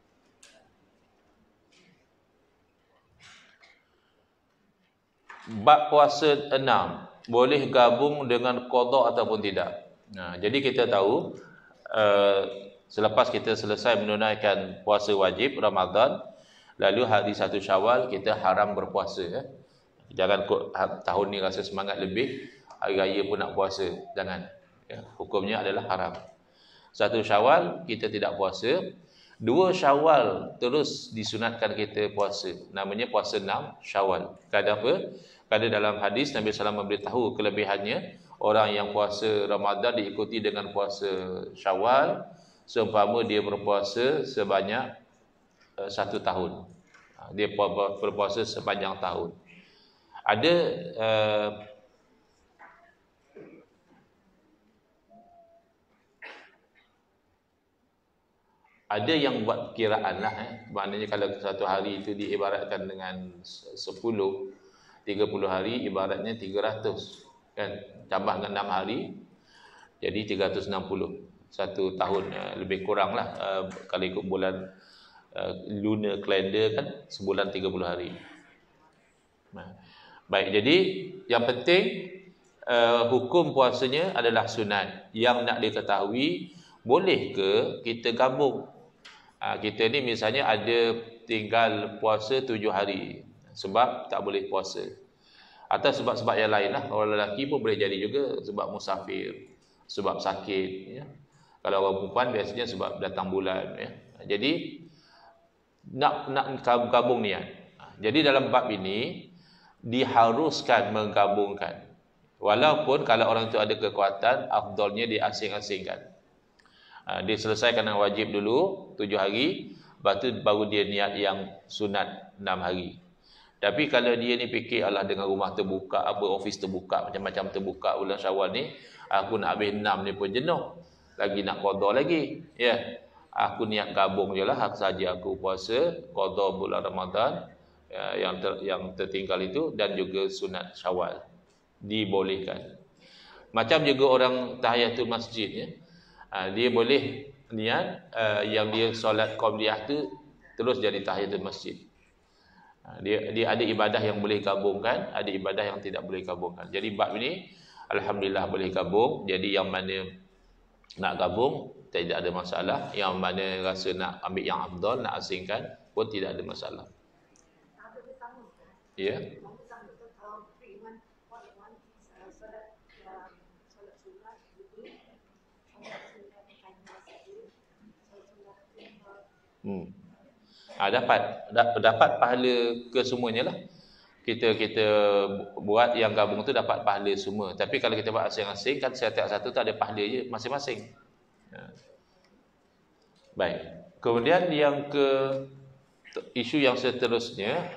Bab puasa enam boleh gabung dengan qada ataupun tidak. Nah, jadi kita tahu uh, selepas kita selesai menunaikan puasa wajib Ramadan, lalu hari satu Syawal kita haram berpuasa, ya. Jangan kok tahun ni rasa semangat lebih, hari raya pun nak puasa, jangan. Ya, hukumnya adalah haram. Satu Syawal kita tidak puasa, dua Syawal terus disunatkan kita puasa. Namanya puasa enam Syawal. Kerana apa? Kerana dalam hadis Nabi sallallahu alaihi wasallam memberitahu kelebihannya, orang yang puasa Ramadan diikuti dengan puasa Syawal, seumpama dia berpuasa sebanyak uh, satu tahun. Dia berpuasa sepanjang tahun. Ada uh, ada yang buat kiraan lah, eh. Maknanya kalau satu hari itu diibaratkan dengan sepuluh, tiga puluh hari ibaratnya tiga ratus, kan? Tambah dengan enam hari jadi tiga ratus enam puluh. Satu tahun uh, lebih kurang lah, uh, kalau ikut bulan uh, lunar calendar kan sebulan tiga puluh hari. Nah, baik, jadi yang penting uh, hukum puasanya adalah sunat. Yang nak diketahui, boleh ke kita gabung? Uh, kita ni misalnya ada tinggal puasa tujuh hari sebab tak boleh puasa, atau sebab-sebab yang lain lah. Orang lelaki pun boleh jadi juga sebab musafir, sebab sakit, ya. Kalau orang perempuan biasanya sebab datang bulan, ya. Jadi nak nak gabung niat. Jadi dalam bab ini diharuskan menggabungkan. Walaupun kalau orang itu ada kekuatan, afdalnya diasing-asingkan. Dia selesaikan yang wajib dulu tujuh hari, lepas tu baru dia niat yang sunat enam hari. Tapi kalau dia ni fikir, alah dengan rumah terbuka, apa office terbuka, macam-macam terbuka bulan Syawal ni, aku nak habis enam ni pun jenuh, lagi nak qada lagi, ya. Aku niat gabung je lah, hak saja aku puasa qada bulan Ramadan, ya, yang ter, yang tertinggal itu, dan juga sunat Syawal dibolehkan. Macam juga orang tahiyatul masjid, ya. Ha, dia boleh niat uh, yang dia solat qabliyah tu terus jadi tahiyatul masjid. Dia, dia ada ibadah yang boleh gabungkan, ada ibadah yang tidak boleh gabungkan. Jadi bab ini alhamdulillah boleh gabung. Jadi yang mana nak gabung tidak ada masalah, yang mana rasa nak ambil yang afdal, nak asingkan pun tidak ada masalah. Ya. Hmm. Ha, dapat dapat pahala kesemuanya lah. kita kita buat yang gabung tu dapat pahala semua. Tapi kalau kita buat asing-asing kan setiap satu tu ada pahala je masing-masing. Ha. Baik. Kemudian yang ke isu yang seterusnya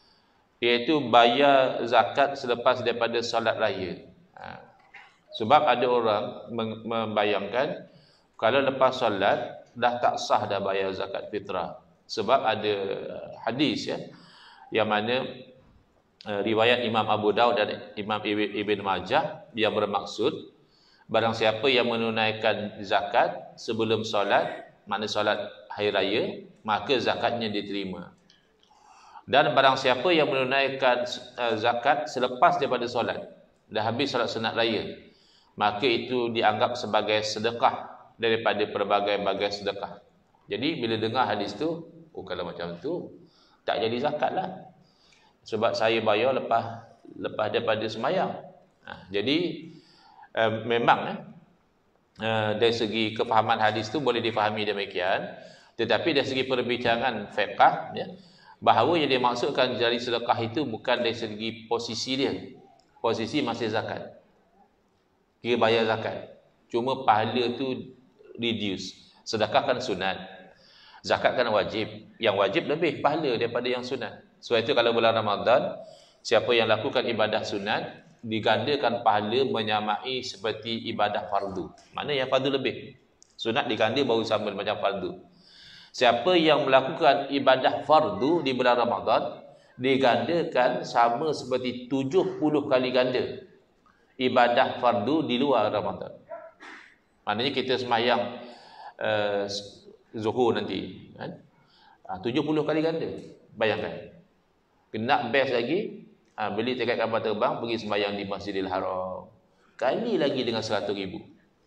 iaitu bayar zakat selepas daripada solat raya. Ha. Sebab ada orang membayangkan kalau lepas solat dah tak sah dah bayar zakat fitrah. Sebab ada hadis ya yang mana uh, riwayat Imam Abu Daud dan Imam Ibn Majah yang bermaksud barang siapa yang menunaikan zakat sebelum solat, makna solat hari raya, maka zakatnya diterima. Dan barang siapa yang menunaikan uh, zakat selepas daripada solat, dah habis solat sunat raya, maka itu dianggap sebagai sedekah daripada pelbagai-bagai sedekah. Jadi bila dengar hadis tu, oh kalau macam tu tak jadi zakat lah. Sebab saya bayar lepas lepas daripada sembahyang. Ha, jadi uh, memang eh, uh, dari segi kefahaman hadis tu boleh difahami demikian. Tetapi dari segi perbincangan fiqh ya, bahawa yang dimaksudkan dari sedekah itu bukan dari segi posisi dia. Posisi masih zakat. Kira bayar zakat. Cuma pahala tu reduce. Sedekah kan sunat. Zakat kan wajib. Yang wajib lebih pahala daripada yang sunat. Sebab itu kalau bulan Ramadan, siapa yang lakukan ibadah sunat, digandakan pahala menyamai seperti ibadah fardu. Mana yang fardu lebih. Sunat diganda baru sama macam fardu. Siapa yang melakukan ibadah fardu di bulan Ramadan, digandakan sama seperti tujuh puluh kali ganda ibadah fardu di luar Ramadan. Maknanya kita sembahyang uh, Zuhur nanti kan? tujuh puluh kali ganda. Bayangkan. Kena best lagi, ha, beli tiket kapal terbang, pergi sembahyang di Masjidil Haram. Kali lagi dengan seratus ribu.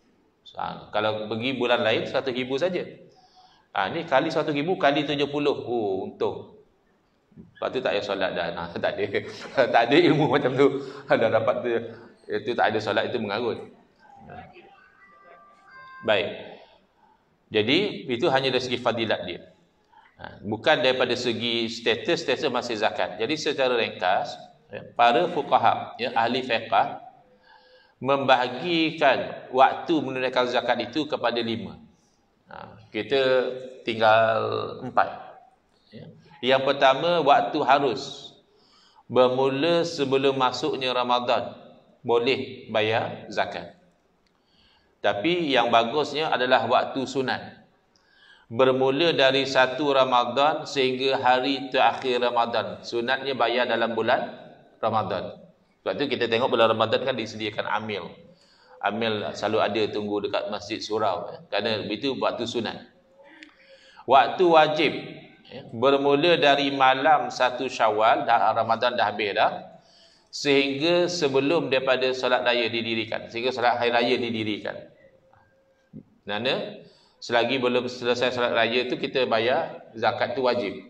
Ha, kalau pergi bulan lain, seratus ribu saja. Ha, ni kali seratus ribu, kali tujuh puluh. Oh, untung. Lepas tu tak payah solat dah. Nah, tak ada. Tak ada ilmu macam tu. Dah dapat tu. Itu tak ada solat, itu mengarut. Baik. Jadi itu hanya dari segi fadilat dia, bukan daripada segi status. Status masih zakat. Jadi secara ringkas, para fuqaha ya, ahli fiqh membahagikan waktu menunaikan zakat itu kepada lima. Kita tinggal empat. Yang pertama, waktu harus bermula sebelum masuknya Ramadan boleh bayar zakat. Tapi yang bagusnya adalah waktu sunat. Bermula dari satu Ramadan sehingga hari terakhir Ramadan. Sunatnya bayar dalam bulan Ramadan. Sebab tu kita tengok bulan Ramadan kan disediakan amil. Amil selalu ada tunggu dekat Masjid Surau. Kerana itu waktu sunat. Waktu wajib. Bermula dari malam satu Syawal, dah Ramadan dah habis dah. Sehingga sebelum daripada solat raya didirikan, sehingga solat hari raya didirikan. Nana, selagi belum selesai solat raya tu kita bayar zakat tu wajib.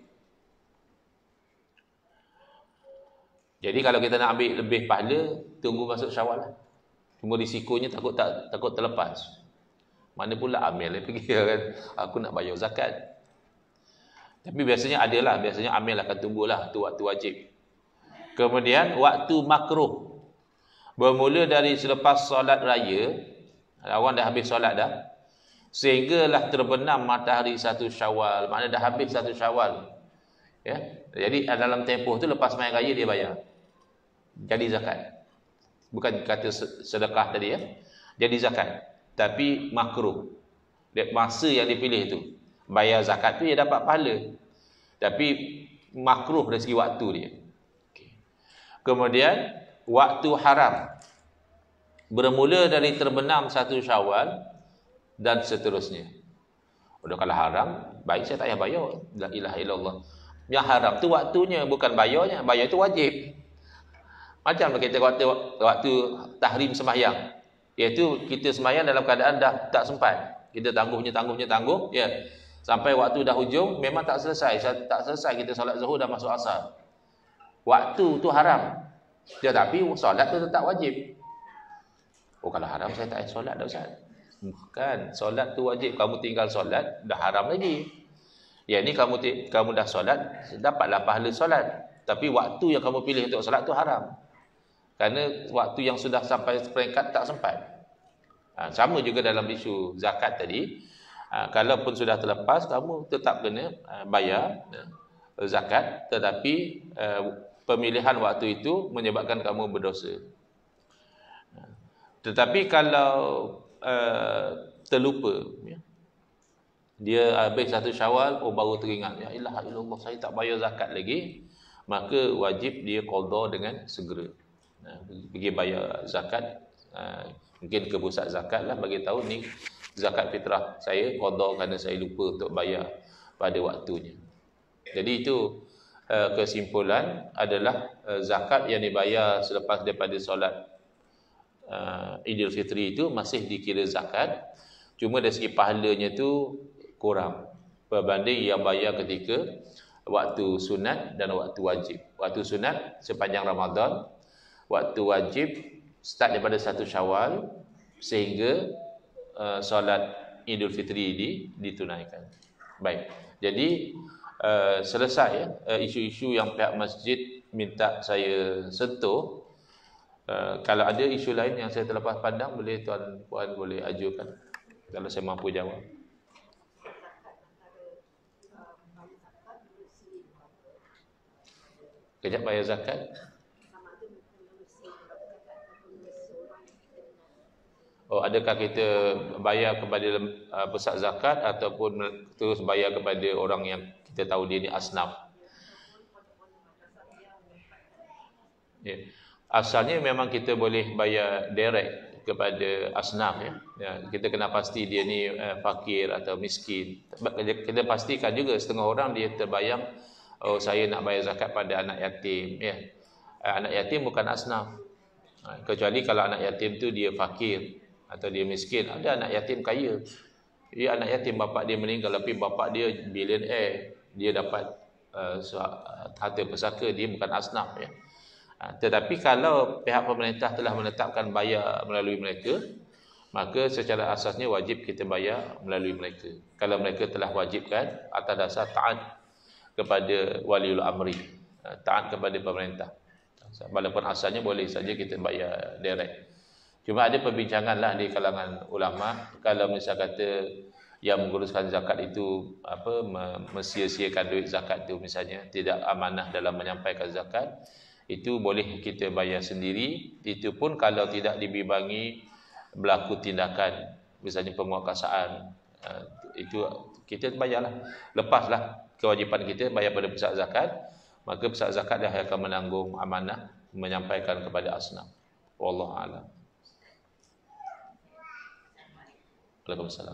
Jadi kalau kita nak ambil lebih pahala, tunggu masuk Syawal lah. Cuma risikonya takut tak takut terlepas. Mana pula amil dia pergi kan, aku nak bayar zakat. Tapi biasanya adalah, biasanya amil akan tunggulah tu waktu wajib. Kemudian waktu makruh bermula dari selepas solat raya, orang dah habis solat dah, sehinggalah terbenam matahari satu Syawal. Maknanya dah habis satu Syawal. Ya, jadi dalam tempoh tu lepas main raya dia bayar. Jadi zakat. Bukan kata sedekah tadi ya. Jadi zakat. Tapi makruh. Masa yang dipilih tu, bayar zakat tu dia dapat pahala. Tapi makruh dari segi waktu dia. Kemudian waktu haram bermula dari terbenam satu Syawal dan seterusnya. Udah kalau haram, baik saya tak payah bayar. La ilaha illallah. Yang haram tu waktunya, bukan bayarnya. Bayar itu wajib. Macam kita waktu waktu tahrim sembahyang, iaitu kita sembahyang dalam keadaan dah tak sempat. Kita tangguhnya tangguhnya tangguh, ya. Sampai waktu dah hujung memang tak selesai. Tak selesai kita solat Zuhur dah masuk Asar. Waktu tu haram. Tetapi solat tu tetap wajib. Oh kalau haram saya tak payah solat dah Ustaz. Bukan, solat tu wajib. Kamu tinggal solat dah haram lagi. Yang ni kamu kamu dah solat, dapatlah pahala solat. tapi waktu yang kamu pilih untuk solat tu haram. Kerana waktu yang sudah sampai peringkat tak sempat. Ha, sama juga dalam isu zakat tadi. Ha, kalaupun sudah terlepas, kamu tetap kena uh, bayar uh, zakat, tetapi uh, pemilihan waktu itu menyebabkan kamu berdosa. Ha, tetapi kalau uh, terlupa, ya, dia habis satu Syawal, oh baru teringat, ya ilaha illallah, saya tak bayar zakat lagi, maka wajib dia qada dengan segera. Nah, pergi bayar zakat, uh, mungkin ke pusat zakat lah, bagi tahu ni zakat fitrah saya qada kerana saya lupa untuk bayar pada waktunya. Jadi itu uh, kesimpulan adalah uh, zakat yang dibayar selepas daripada solat uh, Idul Fitri itu masih dikira zakat, cuma dari segi pahalanya tu kurang berbanding yang bayar ketika waktu sunat dan waktu wajib. Waktu sunat sepanjang Ramadan, waktu wajib start daripada satu Syawal sehingga uh, solat Idul Fitri ini ditunaikan. Baik. Jadi uh, selesai ya uh, isu-isu yang pihak masjid minta saya sentuh. Uh, kalau ada isu lain yang saya terlepas pandang, boleh tuan puan boleh ajukan kalau saya mampu jawab. Kejap bayar zakat. Oh, adakah kita bayar kepada uh, pusat zakat ataupun terus bayar kepada orang yang kita tahu dia ni asnaf? Ya. Asalnya memang kita boleh bayar direct kepada asnaf ya. Ya, kita kena pasti dia ni uh, fakir atau miskin. Kita pastikan juga setengah orang dia terbayang, oh saya nak bayar zakat pada anak yatim ya. Uh, anak yatim bukan asnaf. Uh, kecuali kalau anak yatim tu dia fakir atau dia miskin. Ada anak yatim kaya, dia anak yatim bapak dia meninggal tapi bapak dia billionaire, dia dapat uh, harta pusaka, dia bukan asnaf ya. Uh, tetapi kalau pihak pemerintah telah menetapkan bayar melalui mereka, maka secara asasnya wajib kita bayar melalui mereka. Kalau mereka telah wajibkan atas dasar taat kepada waliul amri, uh, taat kepada pemerintah. Walaupun asalnya boleh saja kita bayar direct. Cuma ada perbincangan lah di kalangan ulama, kalau misal kata yang menguruskan zakat itu apa mesia-siakan duit zakat itu, misalnya tidak amanah dalam menyampaikan zakat, itu boleh kita bayar sendiri. Itu pun kalau tidak dibimbingi berlaku tindakan, misalnya penguasaan, itu kita bayarlah, lepaslah kewajipan kita bayar pada pusat zakat, maka pusat zakat dah akan menanggung amanah menyampaikan kepada asnaf. Wallahu a'lam. Waalaikumsalam.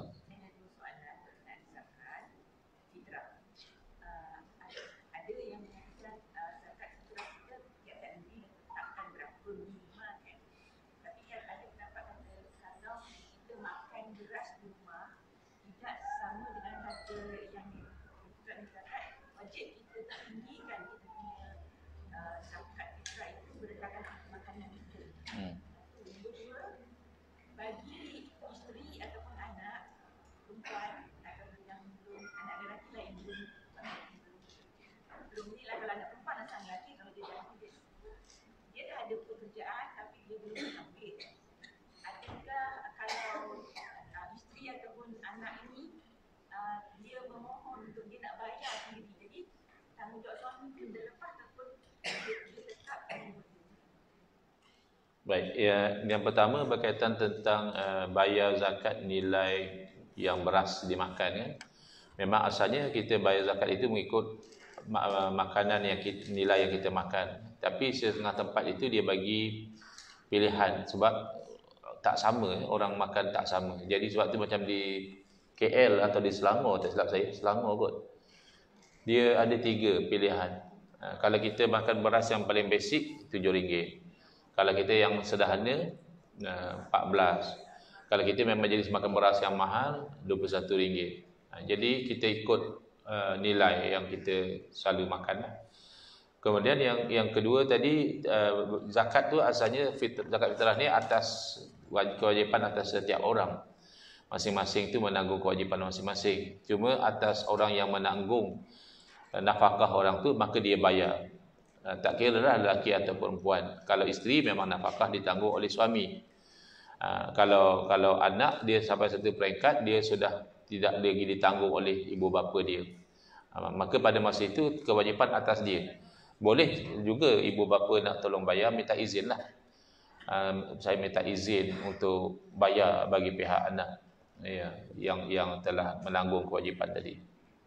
Baik, ya, yang pertama berkaitan tentang uh, bayar zakat nilai yang beras dimakan kan. Memang asalnya kita bayar zakat itu mengikut uh, makanan yang kita, nilai yang kita makan. Tapi setengah tempat itu dia bagi pilihan sebab tak sama, orang makan tak sama. Jadi sebab tu macam di K L atau di Selangor, tak silap saya, Selangor kot, dia ada tiga pilihan. Uh, kalau kita makan beras yang paling basic tujuh ringgit. Kalau kita yang sederhana empat belas. Kalau kita memang jenis makan beras yang mahal dua puluh satu ringgit. Jadi kita ikut uh, nilai yang kita selalu makan. Kemudian yang yang kedua tadi, uh, zakat tu asalnya fitr, zakat fitrah ni atas kewajipan atas setiap orang. Masing-masing tu menanggung kewajipan masing-masing. Cuma atas orang yang menanggung uh, nafkah orang tu, maka dia bayar Uh, tak kira lah lelaki atau perempuan. Kalau isteri memang nafkah ditanggung oleh suami. Uh, kalau kalau anak dia sampai satu peringkat dia sudah tidak lagi ditanggung oleh ibu bapa dia. Uh, maka pada masa itu kewajipan atas dia. Boleh juga ibu bapa nak tolong bayar, minta izin lah. Uh, saya minta izin untuk bayar bagi pihak anak, ya, yang yang telah menanggung kewajipan tadi.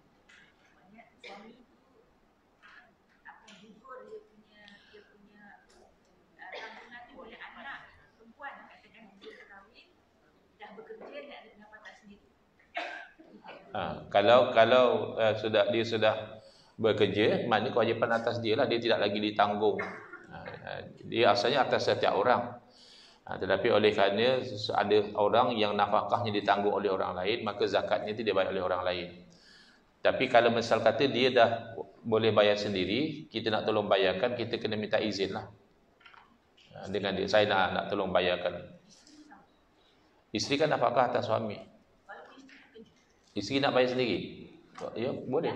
Ha, kalau kalau uh, sudah dia sudah bekerja, maknanya kewajipan atas dia lah, dia tidak lagi ditanggung. Ha, dia asalnya atas setiap orang. Ha, tetapi oleh kerana ada orang yang nafkahnya ditanggung oleh orang lain, maka zakatnya itu dibayar oleh orang lain. Tapi kalau misal kata dia dah boleh bayar sendiri, kita nak tolong bayarkan, kita kena minta izin lah. Ha, dengan dia, saya nak nak tolong bayarkan. Isteri kan nafkah atas suami. Isteri nak bayar sendiri? Ya, boleh.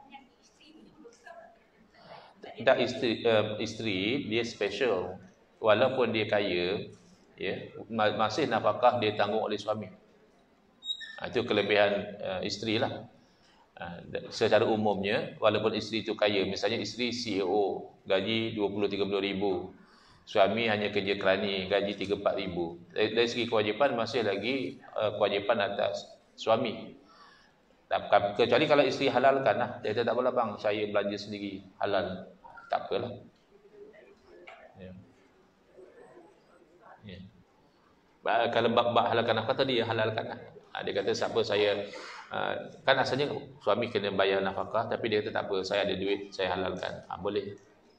Tak, isteri, uh, isteri dia special. Walaupun dia kaya, ya, masih nafkah dia tanggung oleh suami. Ha, itu kelebihan uh, isteri lah. Uh, secara umumnya, walaupun isteri itu kaya, misalnya isteri C E O, gaji dua puluh tiga puluh ribu. Suami hanya kerja kerani, gaji tiga empat ribu. Dari, dari segi kewajipan, masih lagi uh, kewajipan atas suami. Kecuali kalau isteri halalkan lah. Dia kata tak apalah bang, saya belanja sendiri, halal. Tak apalah. Ya. Ya. Kalau bab halalkan nafkah tadi, dia halalkan lah. Dia kata siapa saya, kan asalnya suami kena bayar nafkah, tapi dia kata tak apa, saya ada duit, saya halalkan. Ha, boleh.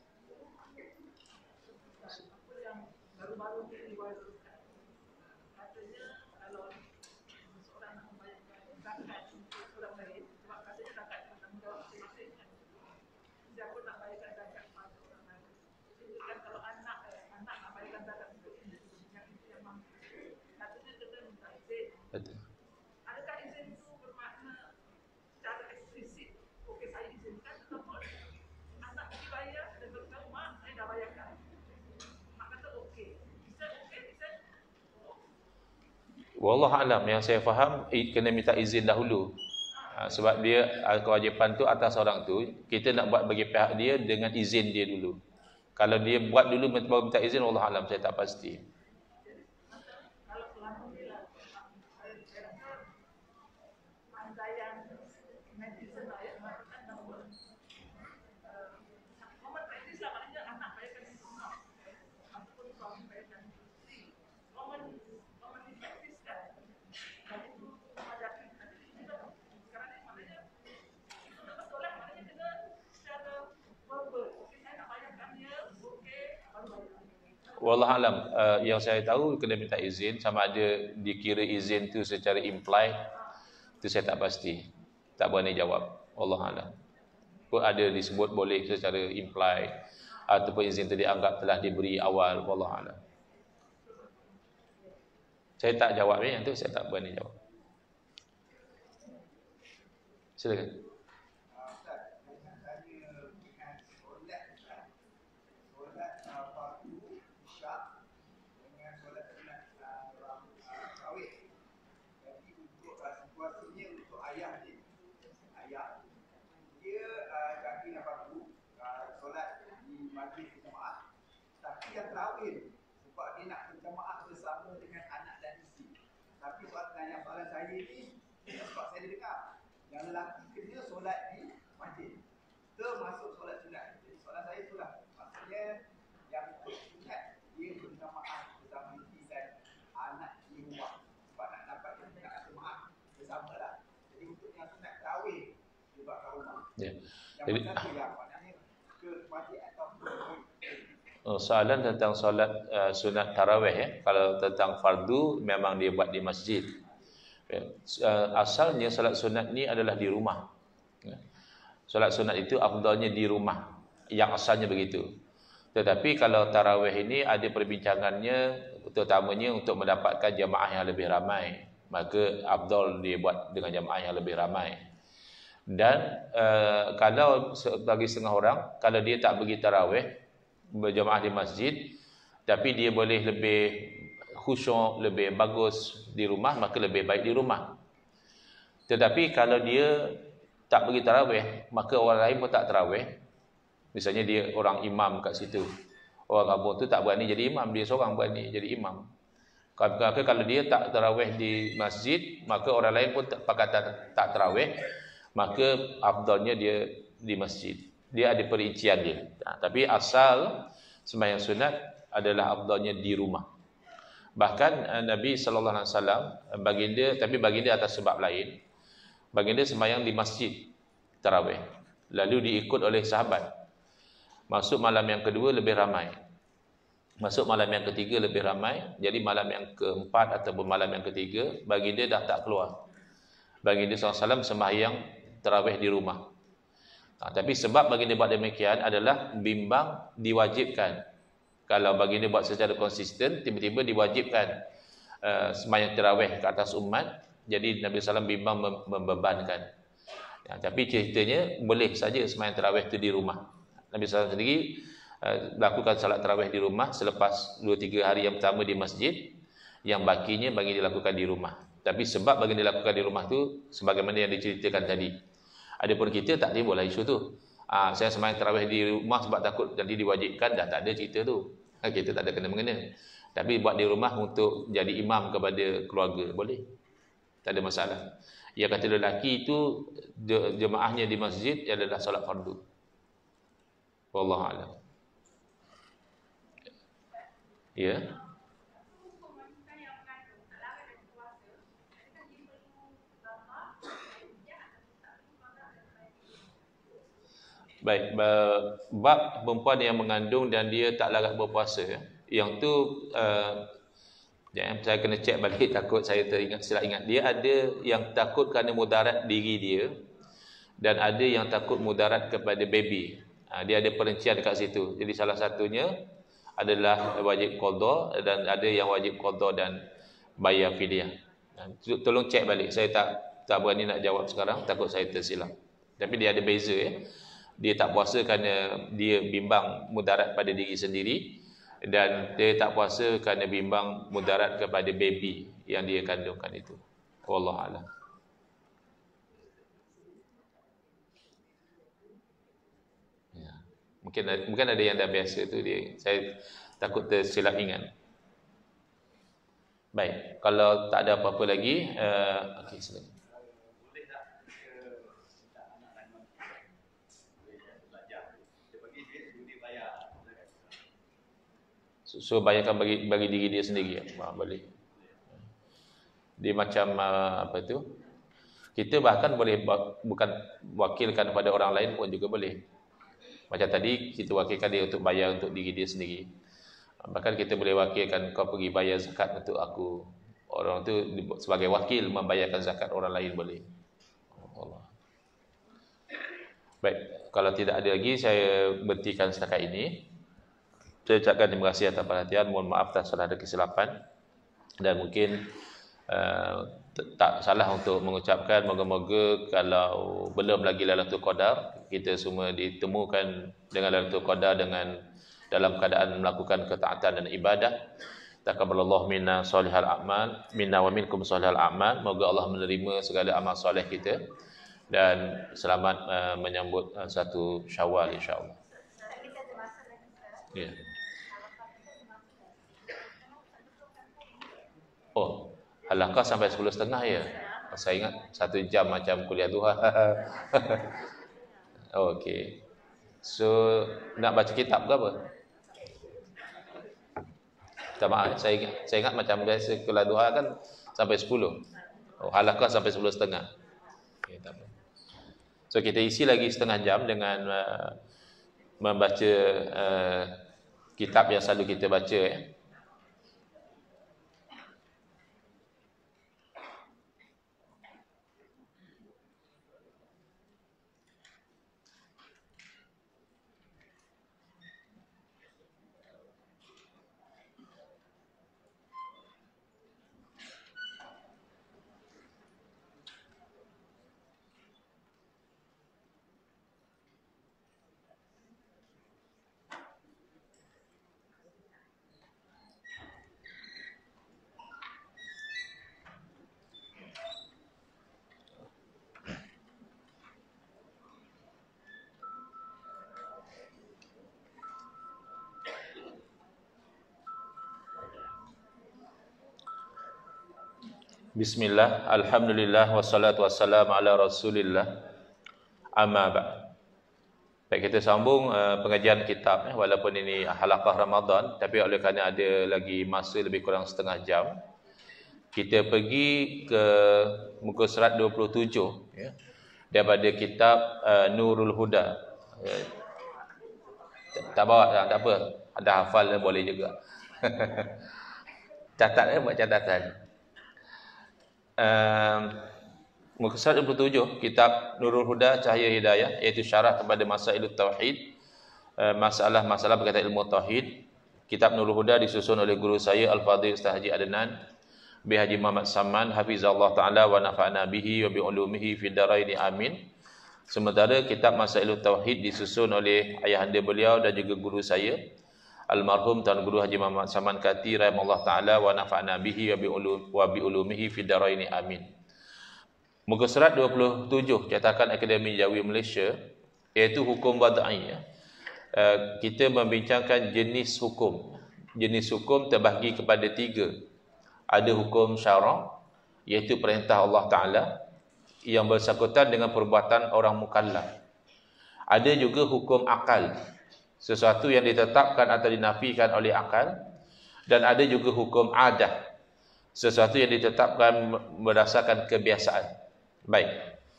Betul. Adakah izin itu bermakna secara eksplisit, okey saya izinkan, ataupun anak dibayar dan beritahu mak saya dah bayarkan, mak kata okey, bisa okey, bisa. Wallahualam, yang saya faham kena minta izin dahulu. Ha, sebab dia kewajipan tu atas orang tu, kita nak buat bagi pihak dia dengan izin dia dulu. Kalau dia buat dulu baru minta izin, wallahualam saya tak pasti. Wallahualam, uh, yang saya tahu kena minta izin, sama ada dikira izin tu secara implied, tu saya tak pasti, tak berani jawab. Wallahualam. Pun ada disebut boleh secara implied, ataupun izin tu dianggap telah diberi awal. Wallahualam. Saya tak jawab ni, yang tu saya tak berani jawab. Silakan. Yang lelaki kena solat di masjid, termasuk solat sunat. Jadi soalan saya itulah, maksudnya yang sunat dia berjamaah bersama isteri dan anak di rumah, sebab nak dapat sunat jemaah bersama lah. Jadi untuk yang sunat tarawih dia buat kat rumah. Ya. Yang jadi, satu yang maknanya ke masjid atau oh, soalan tentang solat uh, sunat tarawih, ya. Kalau tentang fardu memang dia buat di masjid. Ya. Asalnya solat sunat ni adalah di rumah. Ya. Solat sunat itu afdalnya di rumah, yang asalnya begitu. Tetapi kalau tarawih ini ada perbincangannya, terutamanya untuk mendapatkan jamaah yang lebih ramai, maka afdal dia buat dengan jamaah yang lebih ramai. Dan uh, kalau bagi setengah orang, kalau dia tak pergi tarawih berjamaah di masjid, tapi dia boleh lebih khusyuk, lebih bagus di rumah, maka lebih baik di rumah. Tetapi kalau dia tak pergi tarawih, maka orang lain pun tak tarawih. Misalnya dia orang imam kat situ, orang kampung tu tak berani jadi imam, dia seorang berani jadi imam. Maka kalau dia tak tarawih di masjid, maka orang lain pun tak pakai tak, tak tarawih, maka afdalnya dia di masjid. Dia ada perincian dia. Nah, tapi asal sembahyang sunat adalah afdalnya di rumah. Bahkan Nabi sallallahu alaihi wasallam baginda, tapi baginda atas sebab lain, baginda sembahyang di masjid tarawih, lalu diikut oleh sahabat. Masuk malam yang kedua lebih ramai, masuk malam yang ketiga lebih ramai. Jadi malam yang keempat ataupun malam yang ketiga, baginda dah tak keluar. Baginda sallallahu alaihi wasallam sembahyang tarawih di rumah. Nah, tapi sebab baginda buat demikian adalah bimbang diwajibkan. Kalau baginda buat secara konsisten, tiba-tiba diwajibkan uh, sembahyang tarawih ke atas umat, jadi Nabi sallallahu alaihi wasallam bimbang mem membebankan. Ya, tapi ceritanya boleh saja sembahyang tarawih itu di rumah. Nabi sallallahu alaihi wasallam sendiri uh, lakukan salat tarawih di rumah selepas dua tiga hari yang pertama di masjid, yang bakinya baginda lakukan di rumah. Tapi sebab baginda lakukan di rumah tu sebagaimana yang diceritakan tadi. Adapun kita tak timbullah isu tu. Ah, saya sembahyang tarawih di rumah sebab takut nanti diwajibkan, dah tak ada cerita tu. Ha, kita tak ada kena-mengena. Tapi buat di rumah untuk jadi imam kepada keluarga boleh. Tak ada masalah. Yang kata lelaki itu jemaahnya di masjid adalah solat fardu. Wallahu a'lam. Ya. Baik, bab perempuan yang mengandung dan dia tak larat berpuasa, yang tu uh, ya, saya kena cek balik, takut saya teringat silap ingat. Dia ada yang takut kerana mudarat diri dia, dan ada yang takut mudarat kepada baby. Ha, dia ada perincian dekat situ. Jadi salah satunya adalah wajib qada, dan ada yang wajib qada dan bayar fidyah. Ha, tolong cek balik. Saya tak tak berani nak jawab sekarang, takut saya tersilap. Tapi dia ada beza ya. Dia tak puasa kerana dia bimbang mudarat pada diri sendiri, dan dia tak puasa kerana bimbang mudarat kepada baby yang dia kandungkan itu. Wallahu a'lam. Ya. Mungkin mungkin ada yang dah biasa tu, dia saya takut tersilap ingat. Baik, kalau tak ada apa-apa lagi, uh, okey silakan. So bayarkan bagi bagi diri dia sendiri ya. Ha, boleh. Dia macam uh, apa tu? Kita bahkan boleh bukan wakilkan pada orang lain pun juga boleh. Macam tadi kita wakilkan dia untuk bayar untuk diri dia sendiri. Bahkan kita boleh wakilkan kau pergi bayar zakat untuk aku. Orang tu sebagai wakil membayarkan zakat orang lain boleh. Allah. Baik, kalau tidak ada lagi saya berhentikan setakat ini. Saya ucapkan terima kasih atas perhatian, mohon maaf atas salah ada kesilapan, dan mungkin uh, tak salah untuk mengucapkan moga-moga kalau belum lagi Lailatul Qadar, kita semua ditemukan dengan Lailatul Qadar dengan dalam keadaan melakukan ketaatan dan ibadah. Taqabbalallahu minna salihal a'mal, minna wa minkum salihal a'mal. Moga Allah menerima segala amal soleh kita dan selamat uh, menyambut uh, satu Syawal insya-Allah. Ya. Oh, halaqah sampai sepuluh setengah ya. Saya ingat satu jam macam kuliah duha. Oh, okey. So, nak baca kitab ke apa? Tak maaf, saya ingat, saya ingat macam biasa kuliah duha kan sampai sepuluh. Oh, halaqah sampai sepuluh setengah. Okay, tak apa. So, kita isi lagi setengah jam dengan uh, membaca uh, kitab yang selalu kita baca ya. Bismillah, alhamdulillah, wassalatu wassalamu ala rasulillah, amma ba'd. Baik, kita sambung uh, pengajian kitab, eh, walaupun ini halaqah Ramadan, tapi oleh kerana ada lagi masa lebih kurang setengah jam, kita pergi ke muka surat dua puluh tujuh, ya, daripada kitab uh, Nurul Huda. Ya, tak bawa, tak, tak apa, ada hafal boleh juga. Catat, eh, buat catatan. Um, muka surat dua puluh tujuh kitab Nurul Huda Cahaya Hidayah, iaitu syarah kepada Masailut Tauhid, uh, masalah-masalah berkaitan ilmu tauhid. Kitab Nurul Huda disusun oleh guru saya Al-Fadhil Ustaz Haji Adnan bin Haji Muhammad Saman, hafizallahu taala wa nafa'na bihi wa bi ulumihi fid dharain amin. Sementara kitab Masailut Tauhid disusun oleh ayahanda beliau dan juga guru saya almarhum Tuan Guru Haji Muhammad Saman Kati rahimahullah taala wa nafa'na bihi wa bi ulum wa bi ulumihi fid dharain amin. Muka surat dua puluh tujuh cetakan Akademi Jawi Malaysia, iaitu hukum wad'i, ya. Uh, kita membincangkan jenis hukum. Jenis hukum terbahagi kepada tiga. Ada hukum syarak, iaitu perintah Allah Taala yang bersangkutan dengan perbuatan orang mukallaf. Ada juga hukum akal, sesuatu yang ditetapkan atau dinafikan oleh akal. Dan ada juga hukum adah, sesuatu yang ditetapkan berdasarkan kebiasaan. Baik.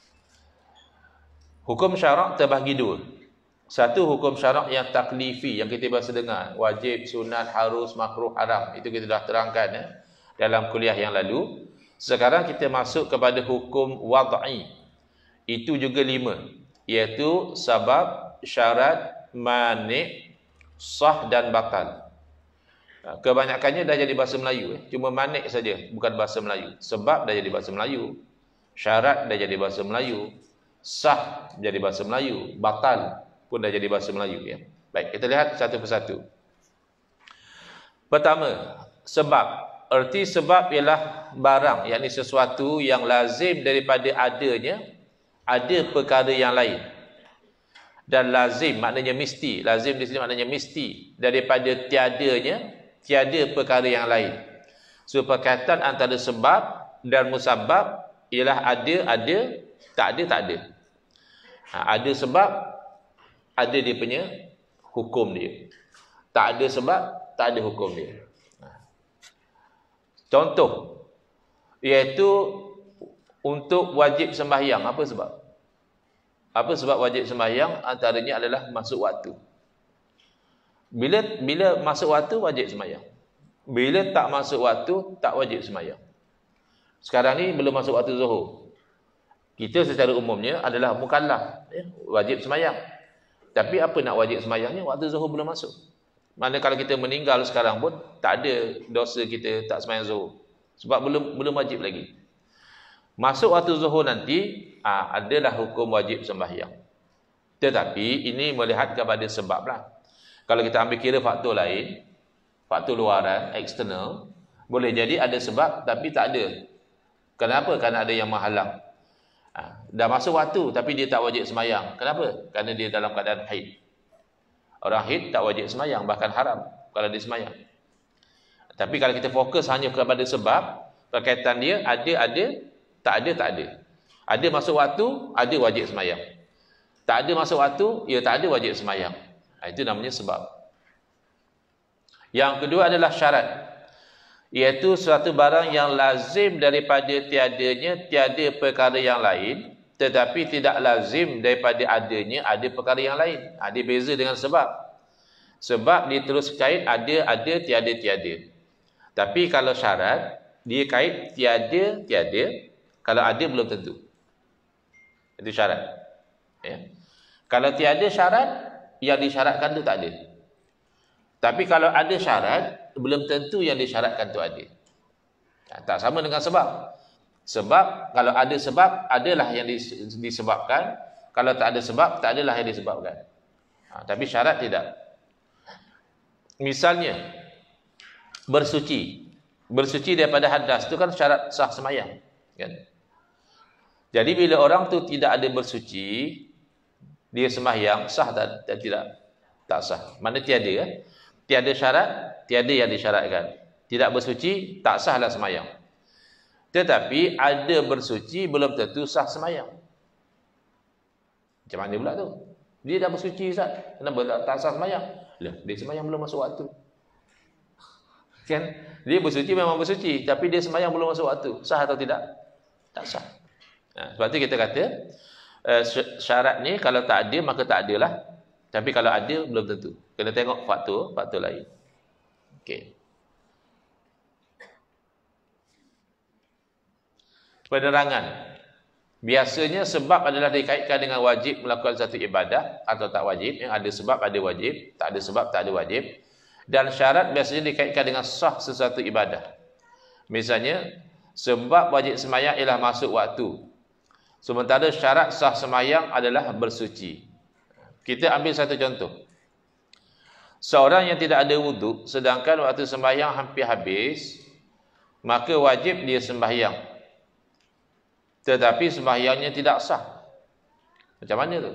Hukum syarak terbahagi dua. Satu, hukum syarak yang taklifi, yang kita biasa dengar, wajib, sunat, harus, makruh, haram. Itu kita dah terangkan, ya, dalam kuliah yang lalu. Sekarang kita masuk kepada hukum wad'i. Itu juga lima, iaitu sabab, syarat, mani', sah dan batal. Kebanyakannya dah jadi bahasa Melayu, eh. Cuma mani' saja, bukan bahasa Melayu. Sebab dah jadi bahasa Melayu, syarat dah jadi bahasa Melayu, sah jadi bahasa Melayu, batal pun dah jadi bahasa Melayu, ya. Baik, kita lihat satu persatu. Pertama, sebab. Erti sebab ialah barang, yakni sesuatu yang lazim daripada adanya ada perkara yang lain. Dan lazim maknanya mesti, lazim di sini maknanya mesti daripada tiadanya tiada perkara yang lain. So perkaitan antara sebab dan musabab ialah ada ada, tak ada tak ada. Ha, ada sebab, ada dia punya hukum dia. Tak ada sebab, tak ada hukum dia. Contoh, iaitu untuk wajib sembahyang. Apa sebab? Apa sebab wajib sembahyang? Antaranya adalah masuk waktu. Bila bila masuk waktu, wajib sembahyang. Bila tak masuk waktu, tak wajib sembahyang. Sekarang ni belum masuk waktu zuhur. Kita secara umumnya adalah mukallaf, ya, wajib sembahyang. Tapi apa nak wajib sembahyangnya? Waktu zuhur belum masuk. Mana kalau kita meninggal sekarang pun tak ada dosa kita tak sembahyang zuhur, sebab belum belum wajib lagi. Masuk waktu zuhur nanti aa, adalah hukum wajib sembahyang. Tetapi ini melihat kepada sebab lah. Kalau kita ambil kira faktor lain, faktor luaran, eksternal, boleh jadi ada sebab tapi tak ada. Kenapa? Kerana ada yang menghalang. Ha, dah masuk waktu tapi dia tak wajib sembahyang. Kenapa? Kerana dia dalam keadaan haid. Orang haid tak wajib sembahyang, bahkan haram kalau dia sembahyang. Tapi kalau kita fokus hanya kepada sebab, perkaitan dia ada ada, tak ada tak ada. Ada masuk waktu, ada wajib sembahyang. Tak ada masuk waktu, ya tak ada wajib sembahyang. Itu namanya sebab. Yang kedua adalah syarat, iaitu suatu barang yang lazim daripada tiadanya tiada perkara yang lain, tetapi tidak lazim daripada adanya ada perkara yang lain. Ada beza dengan sebab. Sebab dia terus kait ada, ada, tiada, tiada. Tapi kalau syarat, dia kait tiada, tiada. Kalau ada, belum tentu. Itu syarat. Ya. Kalau tiada syarat, yang disyaratkan tu tak ada. Tapi kalau ada syarat, belum tentu yang disyaratkan tu ada. Tak sama dengan sebab. Sebab, kalau ada sebab, adalah yang disebabkan. Kalau tak ada sebab, tak adalah yang disebabkan. Ha, tapi syarat tidak. Misalnya, bersuci. Bersuci daripada hadas, itu kan syarat sah sembahyang. Kan? Jadi, bila orang tu tidak ada bersuci, dia sembahyang, sah tak, tak tidak? Tak sah. Mana tiada, kan? Tiada syarat, tiada yang disyaratkan. Tidak bersuci, tak sahlah sembahyang. Tetapi ada bersuci belum tentu sah semayang. Macam mana pula tu? Dia dah bersuci Ustaz, kenapa tak sah semayang? Lah, dia semayang belum masuk waktu. Kan? Dia bersuci memang bersuci, tapi dia semayang belum masuk waktu. Sah atau tidak? Tak sah. Nah, sebab tu kita kata uh, syarat ni kalau tak ada maka tak adalah. Tapi kalau ada belum tentu. Kena tengok faktor, faktor lain. Okey. Penerangan. Biasanya sebab adalah dikaitkan dengan wajib melakukan satu ibadah atau tak wajib. Yang ada sebab ada wajib, tak ada sebab tak ada wajib. Dan syarat biasanya dikaitkan dengan sah sesuatu ibadah. Misalnya, sebab wajib semayang ialah masuk waktu. Sementara syarat sah semayang adalah bersuci. Kita ambil satu contoh. Seorang yang tidak ada wuduk, sedangkan waktu sembahyang hampir habis, maka wajib dia sembahyang. Tetapi sembahyangnya tidak sah. Macam mana tu?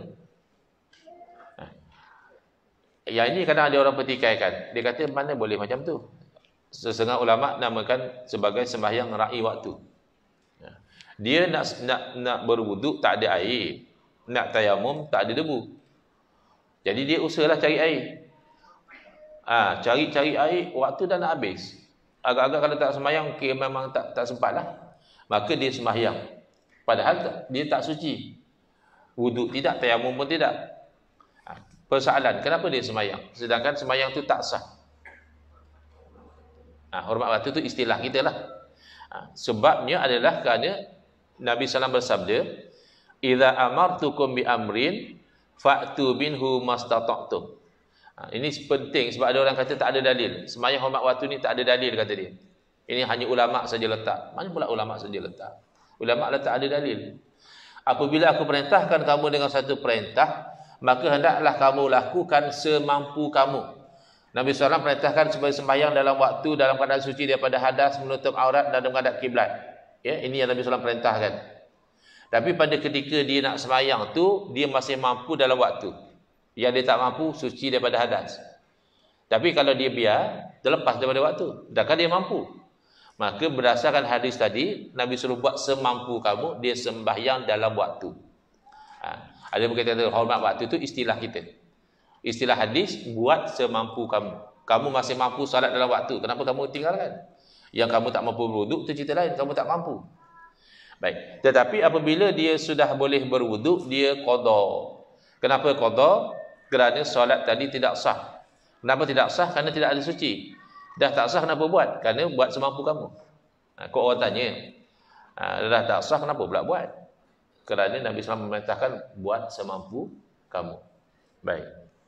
Yang ini kadang ada orang pertikaikan. Dia kata mana boleh macam tu. Setengah ulama namakan sebagai sembahyang ra'i waktu. Dia nak nak nak berwuduk tak ada air, nak tayamum tak ada debu. Jadi dia usahalah cari air. Ah, ha, cari-cari air, waktu dah nak habis. Agak-agak kalau tak sembahyang, okay, memang tak tak sempatlah. Maka dia sembahyang. Padahal tak, dia tak suci. Wuduk tidak, tayamum pun tidak. Ha, persoalan, kenapa dia sembahyang? Sedangkan sembahyang tu tak sah. Ha, hormat waktu tu istilah kita lah. Ha, sebabnya adalah kerana Nabi sallallahu alaihi wasallam bersabda, "Idza amartukum bi amrin fa'tu minhu mastata'tum." Ha, ini penting sebab ada orang kata tak ada dalil. Sembahyang hormat waktu ni tak ada dalil kata dia. Ini hanya ulama saja letak. Mana pula ulama saja letak? Ulama letak ada dalil. Apabila aku perintahkan kamu dengan satu perintah, maka hendaklah kamu lakukan semampu kamu. Nabi sallallahu alaihi wasallam perintahkan supaya sembahyang dalam waktu, dalam keadaan suci daripada hadas, menutup aurat dan menghadap kiblat. Ya, ini yang Nabi sallallahu alaihi wasallam perintahkan. Tapi pada ketika dia nak sembahyang tu, dia masih mampu dalam waktu. Yang dia tak mampu, suci daripada hadas. Tapi kalau dia biar, terlepas daripada waktu. Sedangkan dia mampu. Maka berdasarkan hadis tadi, Nabi suruh buat semampu kamu, dia sembahyang dalam waktu. Ha. Ada berkata hormat waktu itu istilah kita. Istilah hadis, buat semampu kamu. Kamu masih mampu salat dalam waktu. Kenapa kamu tinggalkan? Yang kamu tak mampu berwuduk, itu cerita lain. Kamu tak mampu. Baik. Tetapi apabila dia sudah boleh berwuduk, dia qada. Kenapa qada? Kerana solat tadi tidak sah. Kenapa tidak sah? Kerana tidak ada suci. Dah tak sah, kenapa buat? Kerana buat semampu kamu. Ha, kau orang tanya, ha, dah tak sah, kenapa pula buat? Kerana Nabi sallallahu alaihi wasallam memerintahkan buat semampu kamu. Baik.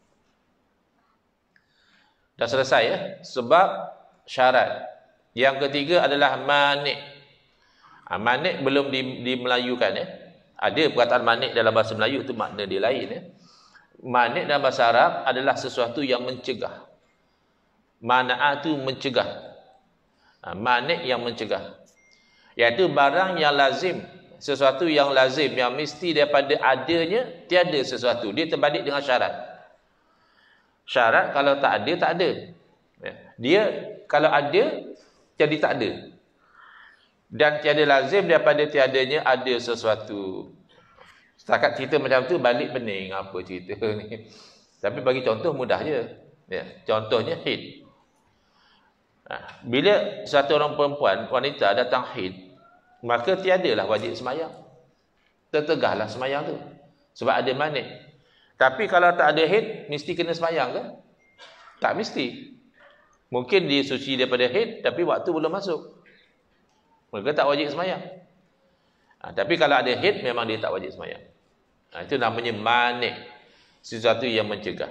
Dah selesai ya? Sebab syarat. Yang ketiga adalah manik. Ha, manik belum di, dimelayukan ya. Ada perkataan manik dalam bahasa Melayu, itu makna dia lain ya. Manik dalam bahasa Arab adalah sesuatu yang mencegah. Mana'a itu mencegah. Ha, manik yang mencegah. Iaitu barang yang lazim. Sesuatu yang lazim, yang mesti daripada adanya, tiada sesuatu. Dia terbalik dengan syarat. Syarat kalau tak ada, tak ada. Dia kalau ada, jadi tak ada. Dan tiada lazim daripada tiadanya ada sesuatu. Setakat cerita macam tu, balik pening apa cerita ni. Tapi bagi contoh mudah je. Ya, contohnya haid. Ha, bila satu orang perempuan, wanita datang haid, maka tiadalah wajib semayang. Tertegahlah semayang tu. Sebab ada manik. Tapi kalau tak ada haid, mesti kena semayang ke? Tak mesti. Mungkin dia suci daripada haid, tapi waktu belum masuk. Maka tak wajib semayang. Ha, tapi kalau ada haid, memang dia tak wajib semayang. Ha, itu namanya manik. Sesuatu yang mencegah.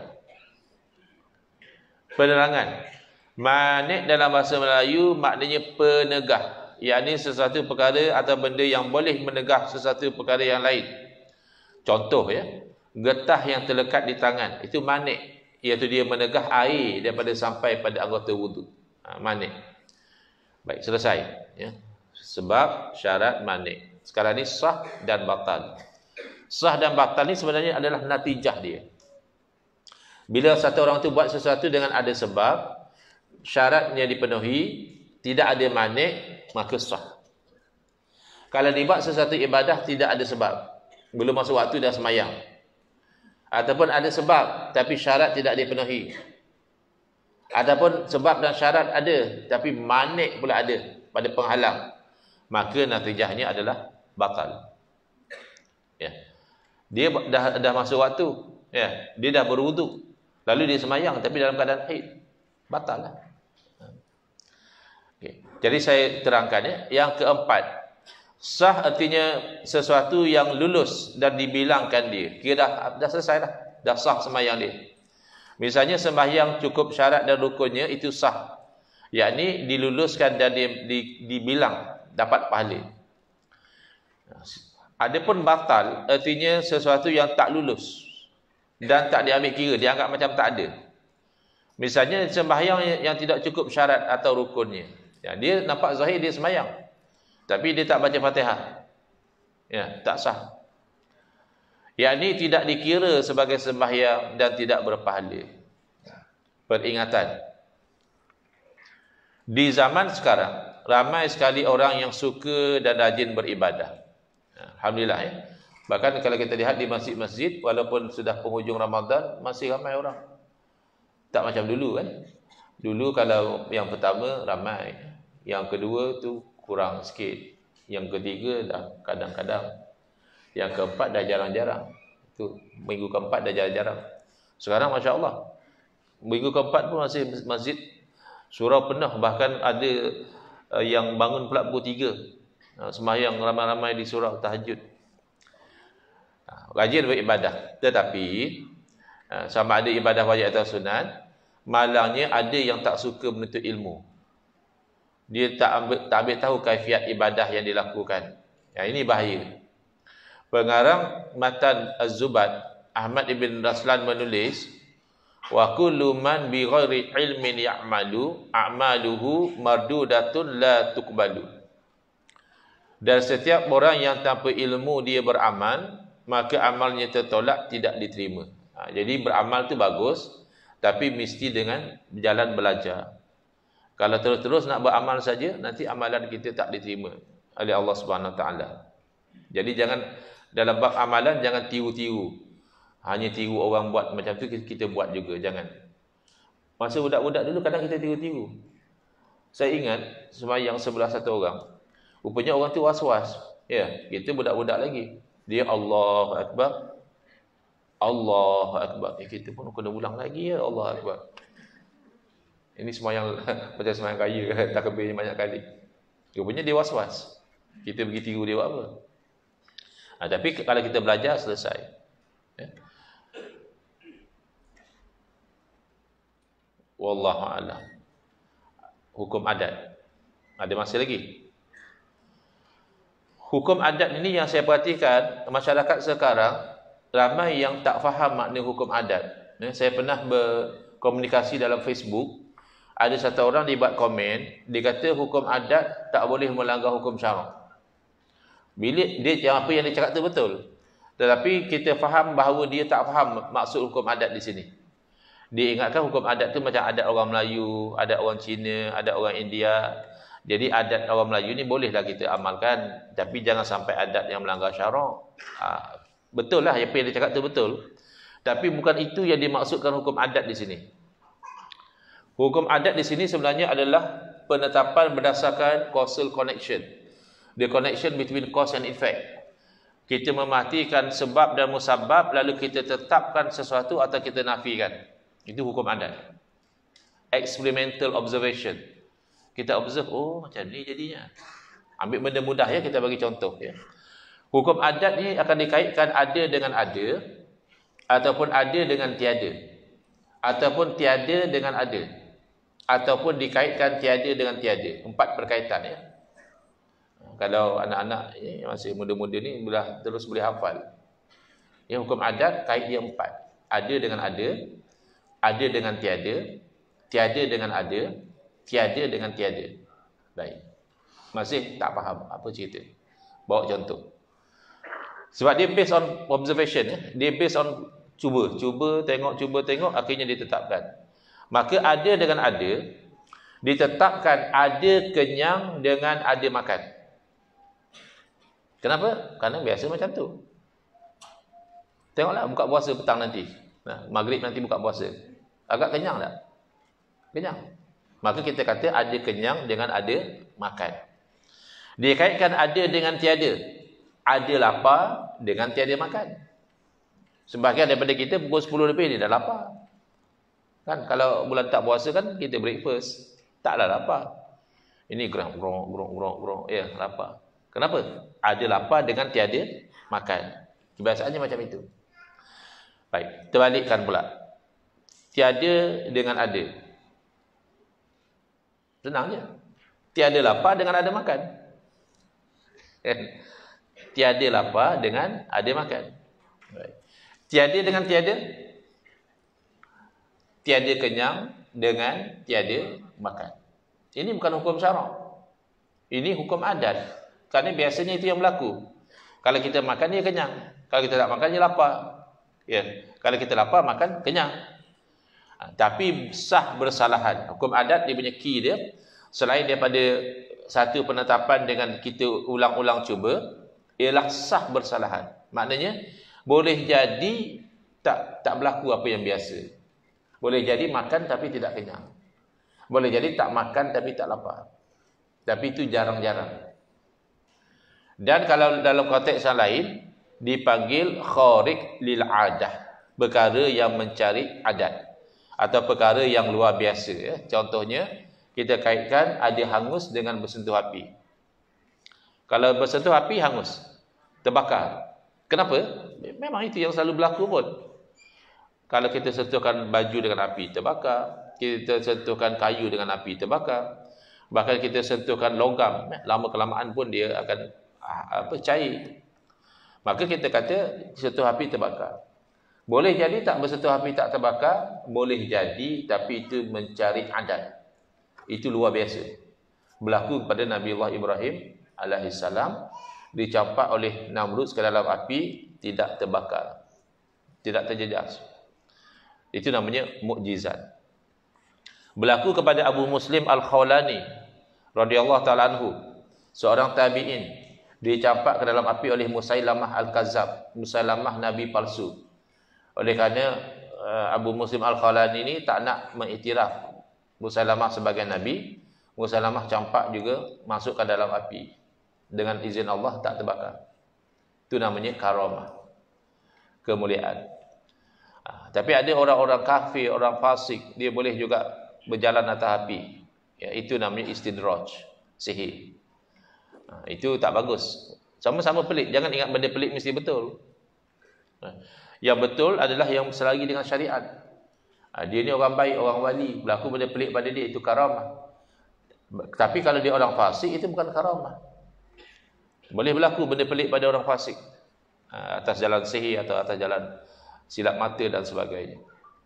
Penerangan. Manik dalam bahasa Melayu maknanya penegah. Iaitu sesuatu perkara atau benda yang boleh menegah sesuatu perkara yang lain. Contoh ya, getah yang terlekat di tangan, itu manik. Iaitu dia menegah air daripada sampai pada anggota wuduk. Ha, manik. Baik, selesai. Ya. Sebab syarat manik. Sekarang ni sah dan batal. Sah dan batal ni sebenarnya adalah natijah dia. Bila satu orang tu buat sesuatu dengan ada sebab, syaratnya dipenuhi, tidak ada manik, maka sah. Kalau dibuat sesuatu ibadah tidak ada sebab, belum masuk waktu dah semayang, ataupun ada sebab tapi syarat tidak dipenuhi, ataupun sebab dan syarat ada tapi manik pula ada pada penghalang, maka natijahnya adalah batal. Ya. Dia dah dah masuk waktu, ya, dia dah berwuduk, lalu dia semayang tapi dalam keadaan haid, batal lah. Okay. Jadi saya terangkan, ya. Yang keempat, sah artinya sesuatu yang lulus dan dibilangkan dia. Kira dah, dah selesai dah. Dah sah sembahyang dia. Misalnya sembahyang cukup syarat dan rukunnya, itu sah. Yakni diluluskan dan di, di, dibilang dapat pahala. Adapun batal artinya sesuatu yang tak lulus dan tak diambil kira, dianggap macam tak ada. Misalnya sembahyang yang, yang tidak cukup syarat atau rukunnya. Ya, dia nampak zahir dia sembahyang, tapi dia tak baca Fatihah. Ya, tak sah. Yakni tidak dikira sebagai sembahyang dan tidak berpahala. Peringatan. Di zaman sekarang, ramai sekali orang yang suka dan rajin beribadah. Alhamdulillah, ya. Bahkan kalau kita lihat di masjid-masjid, walaupun sudah penghujung Ramadan, masih ramai orang. Tak macam dulu kan. Dulu kalau yang pertama ramai, yang kedua tu kurang sikit, yang ketiga dah kadang-kadang, yang keempat dah jarang-jarang. Tu minggu keempat dah jarang-jarang. Sekarang Masya Allah, minggu keempat pun masih masjid surau penuh. Bahkan ada uh, yang bangun pula pukul tiga, uh, sembahyang ramai-ramai di surau tahajud. uh, Rajin beribadah. Tetapi uh, sama ada ibadah wajib atau sunat, malangnya ada yang tak suka menuntut ilmu. Dia tak ambil, tak ambil tahu kaifiat ibadah yang dilakukan. Ya, ini bahaya. Pengarang Matan Az-Zubat, Ahmad Ibn Raslan menulis, wa kullu man bi ghairi ilmin ya'malu a'maluhu mardudatun la tuqbalu. Dan setiap orang yang tanpa ilmu dia beramal, maka amalnya tertolak, tidak diterima. Ha, jadi beramal tu bagus, tapi mesti dengan berjalan belajar. Kalau terus-terus nak beramal saja, nanti amalan kita tak diterima oleh Allah Subhanahu Wa Taala. Jadi jangan dalam bab amalan jangan tiru-tiru. Hanya tiru orang buat macam tu, kita buat juga, jangan. Masa budak-budak dulu kadang kita tiru-tiru. Saya ingat sembahyang sebelah satu orang, rupanya orang tu was-was. Ya, kita budak-budak lagi. Dia Allahu Akbar, Allahu Akbar. Eh, kita pun kena ulang lagi, ya Allahu Akbar. Ini sembahyang macam sembahyang kaya, takbirnya banyak kali. Rupanya dia was-was. Kita pergi tiru dia buat apa? Ha, tapi kalau kita belajar, selesai. Ya. Wallahu a'lam. Hukum adat. Ada masih lagi? Hukum adat ini yang saya perhatikan, masyarakat sekarang ramai yang tak faham makna hukum adat. Ya, saya pernah berkomunikasi dalam Facebook. Ada satu orang dia buat komen, dia kata hukum adat tak boleh melanggar hukum syarak. Bila dia yang apa yang dia cakap tu betul. Tetapi kita faham bahawa dia tak faham maksud hukum adat di sini. Dia ingatkan hukum adat tu macam adat orang Melayu, adat orang Cina, adat orang India. Jadi adat orang Melayu ni bolehlah kita amalkan, tapi jangan sampai adat yang melanggar syarak. Ha, betul lah apa yang dia cakap tu betul. Tapi bukan itu yang dimaksudkan hukum adat di sini. Hukum adat di sini sebenarnya adalah penetapan berdasarkan causal connection. The connection between cause and effect. Kita mematikan sebab dan musabab, lalu kita tetapkan sesuatu atau kita nafikan. Itu hukum adat. Experimental observation. Kita observe, oh macam ni jadinya. Ambil benda mudah, ya, kita bagi contoh, ya. Hukum adat ni akan dikaitkan ada dengan ada, ataupun ada dengan tiada, ataupun tiada dengan ada, ataupun dikaitkan tiada dengan tiada. Empat berkaitan, ya. Kalau anak-anak ya, masih muda-muda ni boleh terus boleh hafal. Ya, hukum adat kait dia empat. Ada dengan ada, ada dengan tiada, tiada dengan ada, tiada dengan tiada. Baik. Masih tak faham apa cerita? Bawa contoh. Sebab dia based on observation, ya. Dia based on cuba, cuba tengok, cuba tengok, akhirnya ditetapkan. Maka ada dengan ada ditetapkan ada kenyang dengan ada makan. Kenapa? Karena biasa macam tu. Tengoklah buka puasa petang nanti. Nah, maghrib nanti buka puasa. Agak kenyang tak? Kenyang. Maka kita kata ada kenyang dengan ada makan. Dia kaitkan ada dengan tiada. Ada lapar dengan tiada makan. Sebahagian daripada kita pukul sepuluh lebih ni dah lapar. Kan kalau bulan tak puasa kan kita breakfast. Taklah lapar. Ini gerang gerong gerong gerong gerong ya lapar. Kenapa? Ada lapar dengan tiada makan. Kebiasaannya macam itu. Baik, terbalikkan pula. Tiada dengan ada. Senang je. Tiada lapar dengan ada makan. Tiada lapar dengan ada makan. Baik. Tiada dengan tiada. Tiada kenyang dengan tiada makan. Ini bukan hukum syarak. Ini hukum adat. Kerana biasanya itu yang berlaku. Kalau kita makan, dia kenyang. Kalau kita tak makan, dia lapar. Ya. Kalau kita lapar, makan, kenyang. Ha, tapi sah bersalahan. Hukum adat, dia punya key dia. Selain daripada satu penetapan dengan kita ulang-ulang cuba, ialah sah bersalahan. Maknanya, boleh jadi tak tak berlaku apa yang biasa. Boleh jadi makan tapi tidak kenyang. Boleh jadi tak makan tapi tak lapar. Tapi itu jarang-jarang. Dan kalau dalam konteks yang lain, dipanggil kharik lil adah. Perkara yang mencari adat. Atau perkara yang luar biasa. Ya. Contohnya, kita kaitkan ada hangus dengan bersentuh api. Kalau bersentuh api, hangus. Terbakar. Kenapa? Memang itu yang selalu berlaku pun. Kalau kita sentuhkan baju dengan api, terbakar. Kita sentuhkan kayu dengan api, terbakar. Bahkan kita sentuhkan logam, lama-kelamaan pun dia akan apa cair. Maka kita kata sentuh api terbakar. Boleh jadi tak bersentuh api tak terbakar, boleh jadi tapi itu mencari adat. Itu luar biasa. Berlaku kepada Nabi Allah Ibrahim alaihissalam, dicampak oleh Namrud ke dalam api, tidak terbakar, tidak terjejas. Itu namanya mukjizat. Berlaku kepada Abu Muslim Al-Khawlani radhiyallahu taala anhu, seorang tabi'in, dicampak ke dalam api oleh Musailamah Al-Kazzab, Musailamah nabi palsu. Oleh kerana uh, Abu Muslim Al-Khawlani ini tak nak mengiktiraf Musailamah sebagai nabi, Musailamah campak juga masuk ke dalam api. Dengan izin Allah tak terbakar. Itu namanya karamah, kemuliaan. Ha, tapi ada orang-orang kafir, orang fasik, dia boleh juga berjalan atas api. Ya, itu namanya istidraj, sihir. Ha, itu tak bagus. Sama-sama pelik. Jangan ingat benda pelik mesti betul. Ha, yang betul adalah yang selagi dengan syariat. Ha, dia ni orang baik, orang wali, berlaku benda pelik pada dia, itu karamah. Tapi kalau dia orang fasik, itu bukan karamah. Boleh berlaku benda pelik pada orang fasik, ha, atas jalan sihir atau atas jalan silap mata dan sebagainya.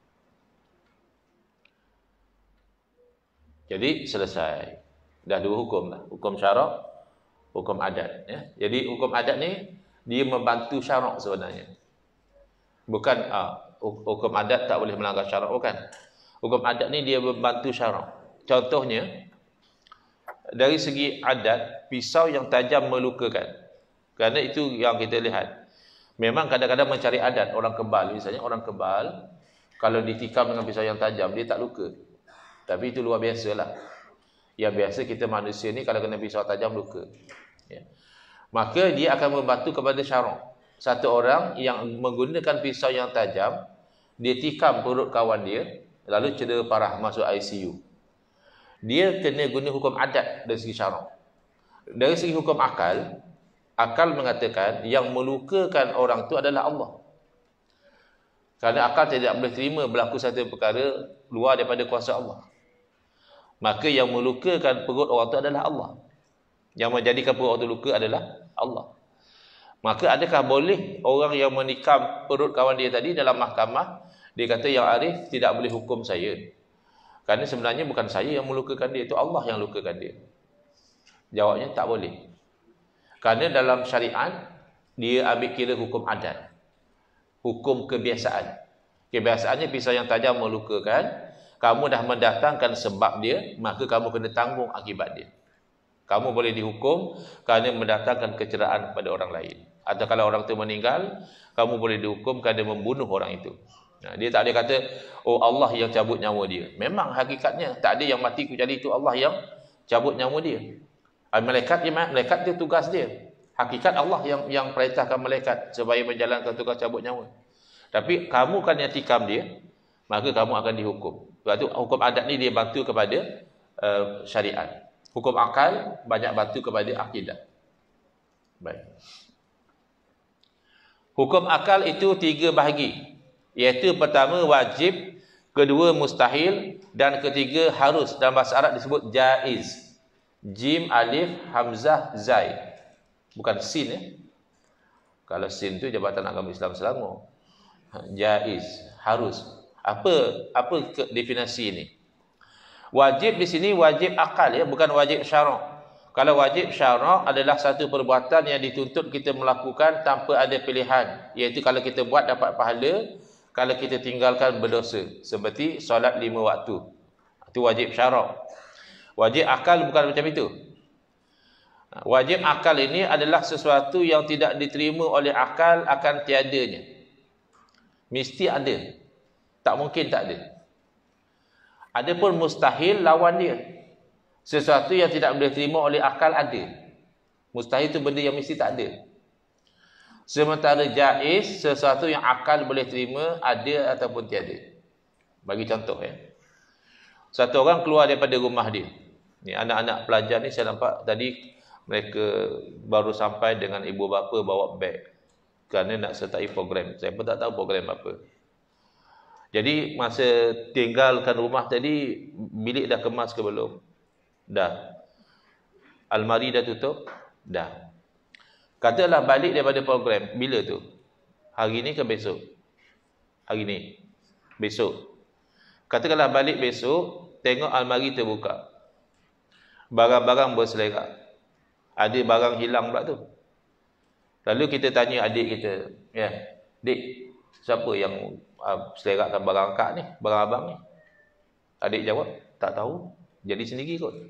Jadi selesai. Dah dua hukum lah. Hukum syarak, hukum adat. Ya. Jadi hukum adat ni dia membantu syarak sebenarnya. Bukan ah, hukum adat tak boleh melanggar syarak, bukan. Hukum adat ni dia membantu syarak. Contohnya, dari segi adat, pisau yang tajam melukakan. Kerana itu yang kita lihat. Memang kadang-kadang mencari adat. Orang kebal, misalnya orang kebal, kalau ditikam dengan pisau yang tajam, dia tak luka. Tapi itu luar biasa lah. Yang biasa kita manusia ni, kalau kena pisau tajam, luka. Ya. Maka dia akan membantu kepada syarak. Satu orang yang menggunakan pisau yang tajam, dia tikam perut kawan dia, lalu cedera parah, masuk I C U. Dia kena guna hukum adat dari segi syarak. Dari segi hukum akal, akal mengatakan yang melukakan orang tu adalah Allah. Kerana akal tidak boleh terima berlaku satu perkara luar daripada kuasa Allah. Maka yang melukakan perut orang tu adalah Allah. Yang menjadikan perut orang tu luka adalah Allah. Maka adakah boleh orang yang menikam perut kawan dia tadi dalam mahkamah, dia kata yang arif tidak boleh hukum saya? Kerana sebenarnya bukan saya yang melukakan dia, itu Allah yang lukakan dia. Jawabnya tak boleh. Kerana dalam syariat, dia ambil kira hukum adat. Hukum kebiasaan. Kebiasaannya pisau yang tajam melukakan, kamu dah mendatangkan sebab dia, maka kamu kena tanggung akibat dia. Kamu boleh dihukum kerana mendatangkan kecederaan kepada orang lain. Atau kalau orang itu meninggal, kamu boleh dihukum kerana membunuh orang itu. Nah, dia tak ada kata, oh Allah yang cabut nyawa dia. Memang hakikatnya tak ada yang mati kecuali itu Allah yang cabut nyawa dia. Malaikat dia, malaikat dia tugas dia. Hakikat Allah yang yang perintahkan malaikat supaya menjalankan tugas cabut nyawa. Tapi kamu kan yang tikam dia, maka kamu akan dihukum. Sebab tu hukum adat ni dia bantu kepada uh, syariat. Hukum akal banyak bantu kepada akidah. Baik. Hukum akal itu tiga bahagi. Iaitu pertama wajib, kedua mustahil, dan ketiga harus. Dalam bahasa Arab disebut jaiz. Jim, alif, hamzah, zai. Bukan sin ya. Kalau sin tu Jabatan Agama Islam Selangor. Jaiz, harus. Apa apa definisi ini? Wajib di sini wajib akal ya, bukan wajib syarak. Kalau wajib syarak adalah satu perbuatan yang dituntut kita melakukan tanpa ada pilihan. Iaitu kalau kita buat dapat pahala, kalau kita tinggalkan berdosa. Seperti solat lima waktu. Itu wajib syarak. Wajib akal bukan macam itu. Wajib akal ini adalah sesuatu yang tidak diterima oleh akal akan tiadanya. Mesti ada. Tak mungkin tak ada. Adapun mustahil lawan dia. Sesuatu yang tidak boleh terima oleh akal ada. Mustahil itu benda yang mesti tak ada. Sementara jaiz, sesuatu yang akal boleh terima ada ataupun tiada. Bagi contoh ya. Satu orang keluar daripada rumah dia. Ni anak-anak pelajar ni saya nampak tadi mereka baru sampai dengan ibu bapa bawa beg kerana nak sertai program. Saya pun tak tahu program apa. Jadi masa tinggalkan rumah tadi, bilik dah kemas ke belum? Dah. Almari dah tutup? Dah. Katalah balik daripada program. Bila tu? Hari ni ke besok? Hari ni. Besok. Katakanlah balik besok, tengok almari terbuka. Barang-barang berselerak. Ada barang hilang pula tu. Lalu kita tanya adik kita, ya, Dik, siapa yang uh, selerakkan barang akak ni, barang abang ni? Adik jawab, tak tahu. Jadi sendiri kot.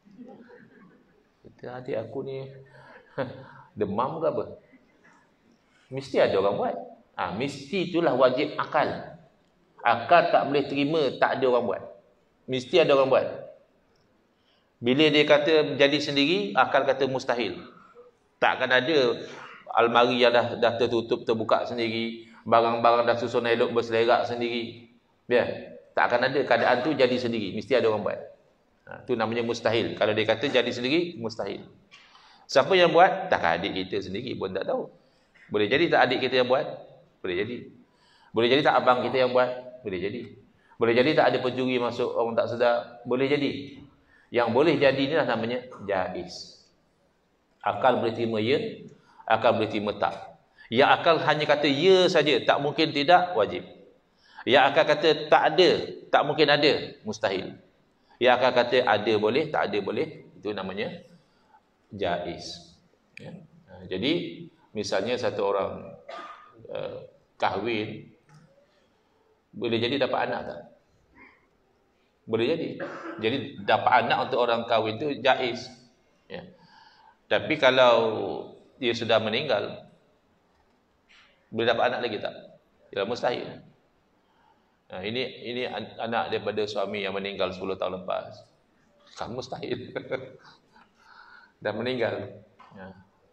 Kita adik aku ni demam ke apa? Mesti ada orang buat. Ah, ha, mesti itulah wajib akal. Akal tak boleh terima tak ada orang buat. Mesti ada orang buat. Bila dia kata jadi sendiri, akal kata mustahil. Takkan ada almari yang dah, dah tertutup, terbuka sendiri, barang-barang dah susun elok berselerak sendiri. Ya, takkan ada keadaan tu jadi sendiri. Mesti ada orang buat. Ha, tu namanya mustahil. Kalau dia kata jadi sendiri, mustahil. Siapa yang buat? Takkan adik kita sendiri pun tak tahu. Boleh jadi tak adik kita yang buat? Boleh jadi. Boleh jadi tak abang kita yang buat? Boleh jadi. Boleh jadi tak ada pencuri masuk orang tak sedar? Boleh jadi. Yang boleh jadi inilah namanya jaiz. Akal boleh terima ya, akal boleh terima tak. Yang akal hanya kata ya saja, tak mungkin tidak, wajib. Yang akal kata tak ada, tak mungkin ada, mustahil. Yang akal kata ada boleh, tak ada boleh, itu namanya jaiz. Ya. Jadi misalnya satu orang uh, kahwin, boleh jadi dapat anak tak? Boleh jadi. Jadi dapat anak untuk orang kahwin tu jaiz. Ya. Tapi kalau dia sudah meninggal, boleh dapat anak lagi tak? Ya, mustahil. Nah, ini ini anak daripada suami yang meninggal sepuluh tahun lepas. Kan mustahil. Dah meninggal. Ya.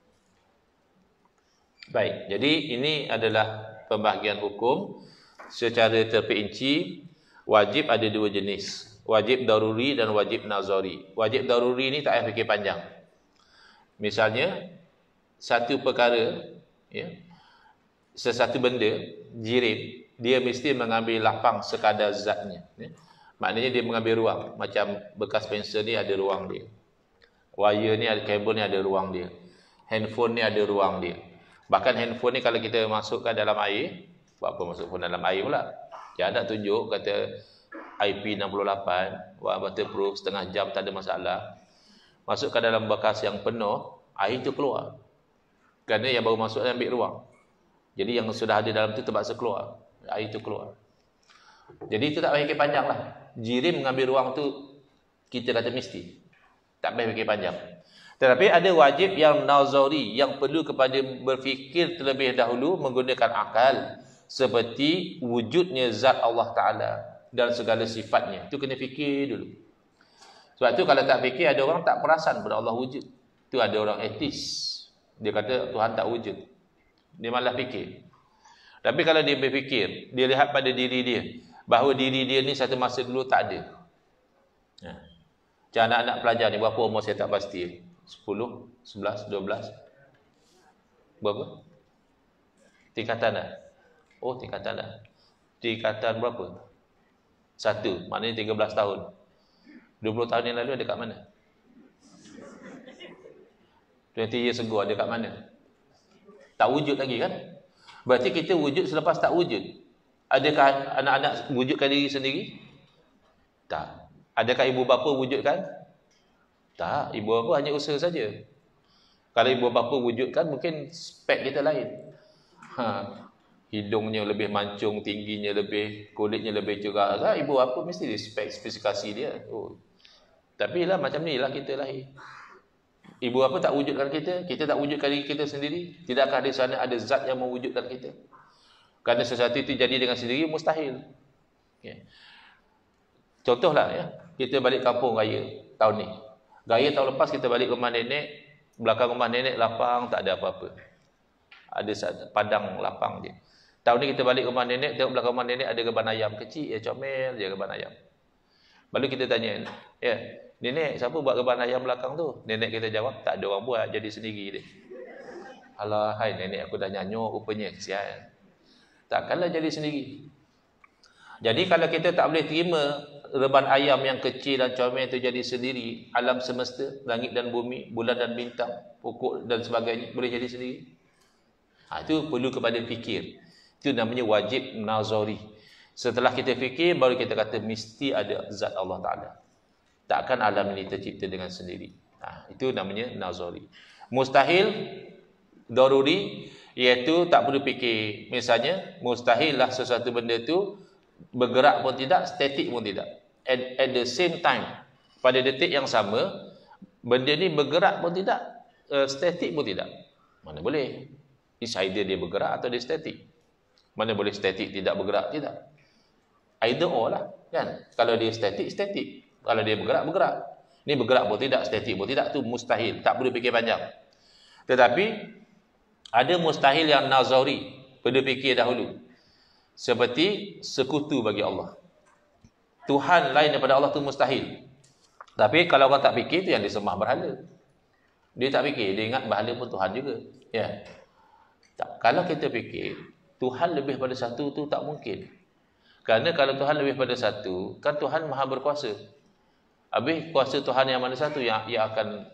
Baik, jadi ini adalah pembahagian hukum secara terperinci. Wajib ada dua jenis, wajib daruri dan wajib nazari. Wajib daruri ni tak payah fikir panjang. Misalnya satu perkara, ya, sesuatu benda jirim, dia mesti mengambil lapang sekadar zatnya, ya. Maknanya dia mengambil ruang. Macam bekas pensel ni ada ruang dia, wire ni ada, kabel ni ada ruang dia, handphone ni ada ruang dia. Bahkan handphone ni kalau kita masukkan dalam air, buat apa masuk phone dalam air pula? Dia ada tunjuk kata I P enam puluh lapan, waterproof, setengah jam tak ada masalah. Masukkan dalam bekas yang penuh, air itu keluar. Kerana yang baru masuk ambil ruang. Jadi yang sudah ada dalam itu terpaksa keluar. Air itu keluar. Jadi itu tak payah fikir panjang lah. Jirim mengambil ruang tu kita kata mesti. Tak payah fikir panjang. Tetapi ada wajib yang nazari, yang perlu kepada berfikir terlebih dahulu menggunakan akal, seperti wujudnya zat Allah Ta'ala dan segala sifatnya. Itu kena fikir dulu. Sebab tu kalau tak fikir, ada orang tak perasan pada Allah wujud. Itu ada orang etis, dia kata Tuhan tak wujud, dia malah fikir. Tapi kalau dia berfikir, dia lihat pada diri dia, bahawa diri dia ni satu masa dulu tak ada. Ha. Macam anak-anak pelajar ni, berapa umur saya tak pasti, sepuluh, sebelas, dua belas, berapa? Tingkatan dah? Oh, tingkatan dah. Tingkatan berapa? Satu, maknanya tiga belas tahun. dua puluh tahun yang lalu ada kat mana? dua puluh years ago ada kat mana? Tak wujud lagi kan? Berarti kita wujud selepas tak wujud. Adakah anak-anak wujudkan diri sendiri? Tak. Adakah ibu bapa wujudkan? Tak. Ibu bapa hanya usaha saja. Kalau ibu bapa wujudkan, mungkin spek kita lain. Ha. Hidungnya lebih mancung, tingginya lebih, kulitnya lebih cerah. Kan? Ibu bapa mesti dia spek, spesifikasi dia. Oh. Tapi lah macam ni lah kita lahir. Ibu apa tak wujudkan kita, kita tak wujudkan diri kita sendiri. Tidakkah di sana ada zat yang mewujudkan kita? Kerana sesuatu itu jadi dengan sendiri mustahil. Okay. Contohlah ya, kita balik kampung raya tahun ni. Raya tahun lepas kita balik rumah nenek, belakang rumah nenek lapang, tak ada apa-apa. Ada padang lapang je. Tahun ni kita balik rumah nenek, tengok belakang rumah nenek ada reban ayam kecil, ya comel je reban ayam. Lalu kita tanya, ya, nenek, siapa buat reban ayam belakang tu? Nenek kita jawab, tak ada orang buat, jadi sendiri dia. Alah, hai nenek aku dah nyanyuk rupanya, kesian. Takkanlah jadi sendiri. Jadi kalau kita tak boleh terima reban ayam yang kecil dan comel itu jadi sendiri, alam semesta, langit dan bumi, bulan dan bintang, pokok dan sebagainya, boleh jadi sendiri? Ha, itu perlu kepada fikir. Itu namanya wajib nazari. Setelah kita fikir, baru kita kata mesti ada zat Allah Ta'ala. Takkan alam ini tercipta dengan sendiri. Ha, itu namanya nazari. Mustahil, daruri, iaitu tak perlu fikir. Misalnya, mustahillah sesuatu benda itu bergerak pun tidak, statik pun tidak. At, at the same time, pada detik yang sama, benda ni bergerak pun tidak, uh, statik pun tidak. Mana boleh? It's either dia bergerak atau dia statik. Mana boleh statik tidak bergerak? Tidak. Either or lah, kan? Kalau dia statik, statik. Kalau dia bergerak, bergerak. Ini bergerak pun tidak, statik pun tidak, tu mustahil. Tak perlu fikir panjang. Tetapi ada mustahil yang nazari, perlu fikir dahulu. Seperti sekutu bagi Allah. Tuhan lain daripada Allah tu mustahil. Tapi kalau orang tak fikir, tu yang disembah berhala. Dia tak fikir, dia ingat berhala pun Tuhan juga. Ya. Tak. Kalau kita fikir Tuhan lebih pada satu tu tak mungkin. Kerana kalau Tuhan lebih pada satu, kan Tuhan maha berkuasa. Habis kuasa Tuhan yang mana satu yang, yang akan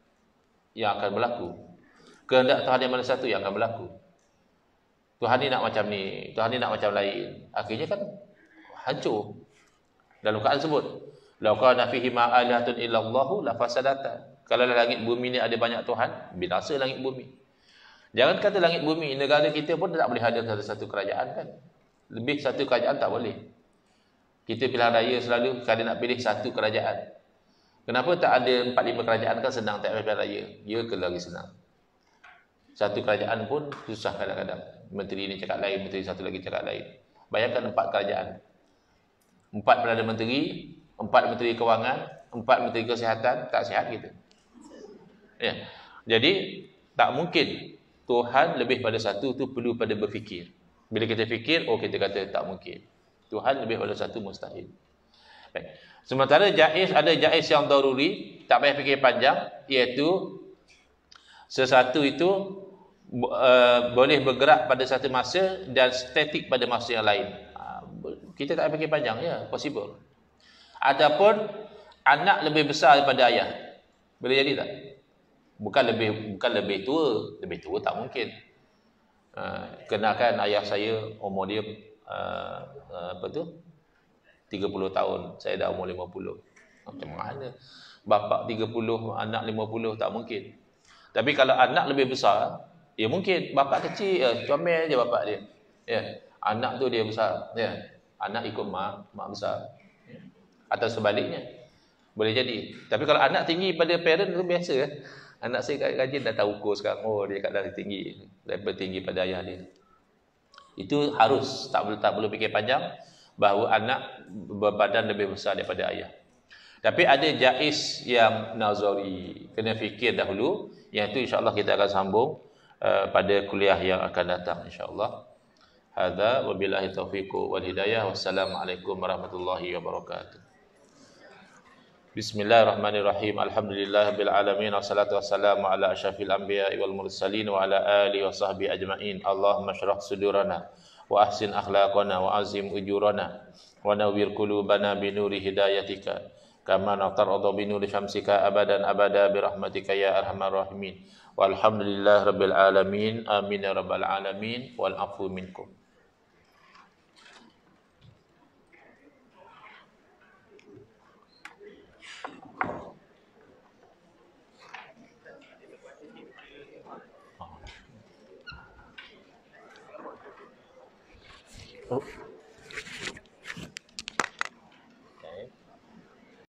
yang akan berlaku. Kehendak Tuhan yang mana satu yang akan berlaku. Tuhan ni nak macam ni, Tuhan ni nak macam lain. Akhirnya kan hancur. Dalam Quran sebut, "Lau kana fihi ma alahatun illallahu la fasadata." Kalau langit bumi ni ada banyak Tuhan, binasa langit bumi. Jangan kata langit bumi, negara kita pun tak boleh ada satu-satu kerajaan kan. Lebih satu kerajaan tak boleh. Kita pilihan raya selalu kadang nak pilih satu kerajaan. Kenapa tak ada empat lima kerajaan kan senang tak pilihan raya? Ya ke lagi senang. Satu kerajaan pun susah kadang-kadang. Menteri ni cakap lain, menteri satu lagi cakap lain. Bayangkan empat kerajaan. Empat Perdana Menteri, empat Menteri Kewangan, empat Menteri Kesihatan, tak sihat kita. Ya. Jadi tak mungkin. Tuhan lebih pada satu tu perlu pada berfikir. Bila kita fikir, oh kita kata tak mungkin. Tuhan lebih pada satu mustahil. Baik. Sementara jaiz, ada jaiz yang daruri, tak payah fikir panjang, iaitu sesuatu itu uh, boleh bergerak pada satu masa dan statik pada masa yang lain. Uh, kita tak payah fikir panjang, ya, possible. Ataupun anak lebih besar daripada ayah. Boleh jadi tak? Bukan lebih bukan lebih tua, lebih tua tak mungkin. Uh, kenalkan ayah saya umur dia uh, uh, apa tu? tiga puluh tahun, saya dah umur lima puluh. Macam mana? Bapa tiga puluh, anak lima puluh tak mungkin. Tapi kalau anak lebih besar, ya mungkin. Bapa kecil, uh, comel je bapa dia. Ya, anak tu dia besar, ya. Anak ikut mak, mak besar. Ya. Atau sebaliknya. Boleh jadi. Tapi kalau anak tinggi pada parent tu biasa. Anak saya rajin dah tahu ukur sekarang. Oh, dia kat darjah tinggi, level tinggi pada ayah dia. Itu harus, tak perlu tak perlu fikir panjang bahawa anak berbadan lebih besar daripada ayah. Tapi ada jaiz yang nazari, kena fikir dahulu. Yang itu insya-Allah kita akan sambung uh, pada kuliah yang akan datang insya-Allah. Hadza wabillahi taufiq wal hidayah. Wassalamualaikum warahmatullahi wabarakatuh. Bismillahirrahmanirrahim. Alhamdulillahirabbil alamin wassalatu wassalamu ala asyrafil anbiya'i wal mursalin wa ala alihi wa sahbihi ajma'in. Allahumma shrah sudurana wa ahsin akhlaqana wa azim ujurana wa nawwir qulubana bi nuri hidayatika kama nataradu bi nuri syamsika abadan abada bi rahmatika ya arhamar rahimin. Walhamdulillahirabbil alamin. Amin ya rabbal alamin. Wal afu minkum. Oh.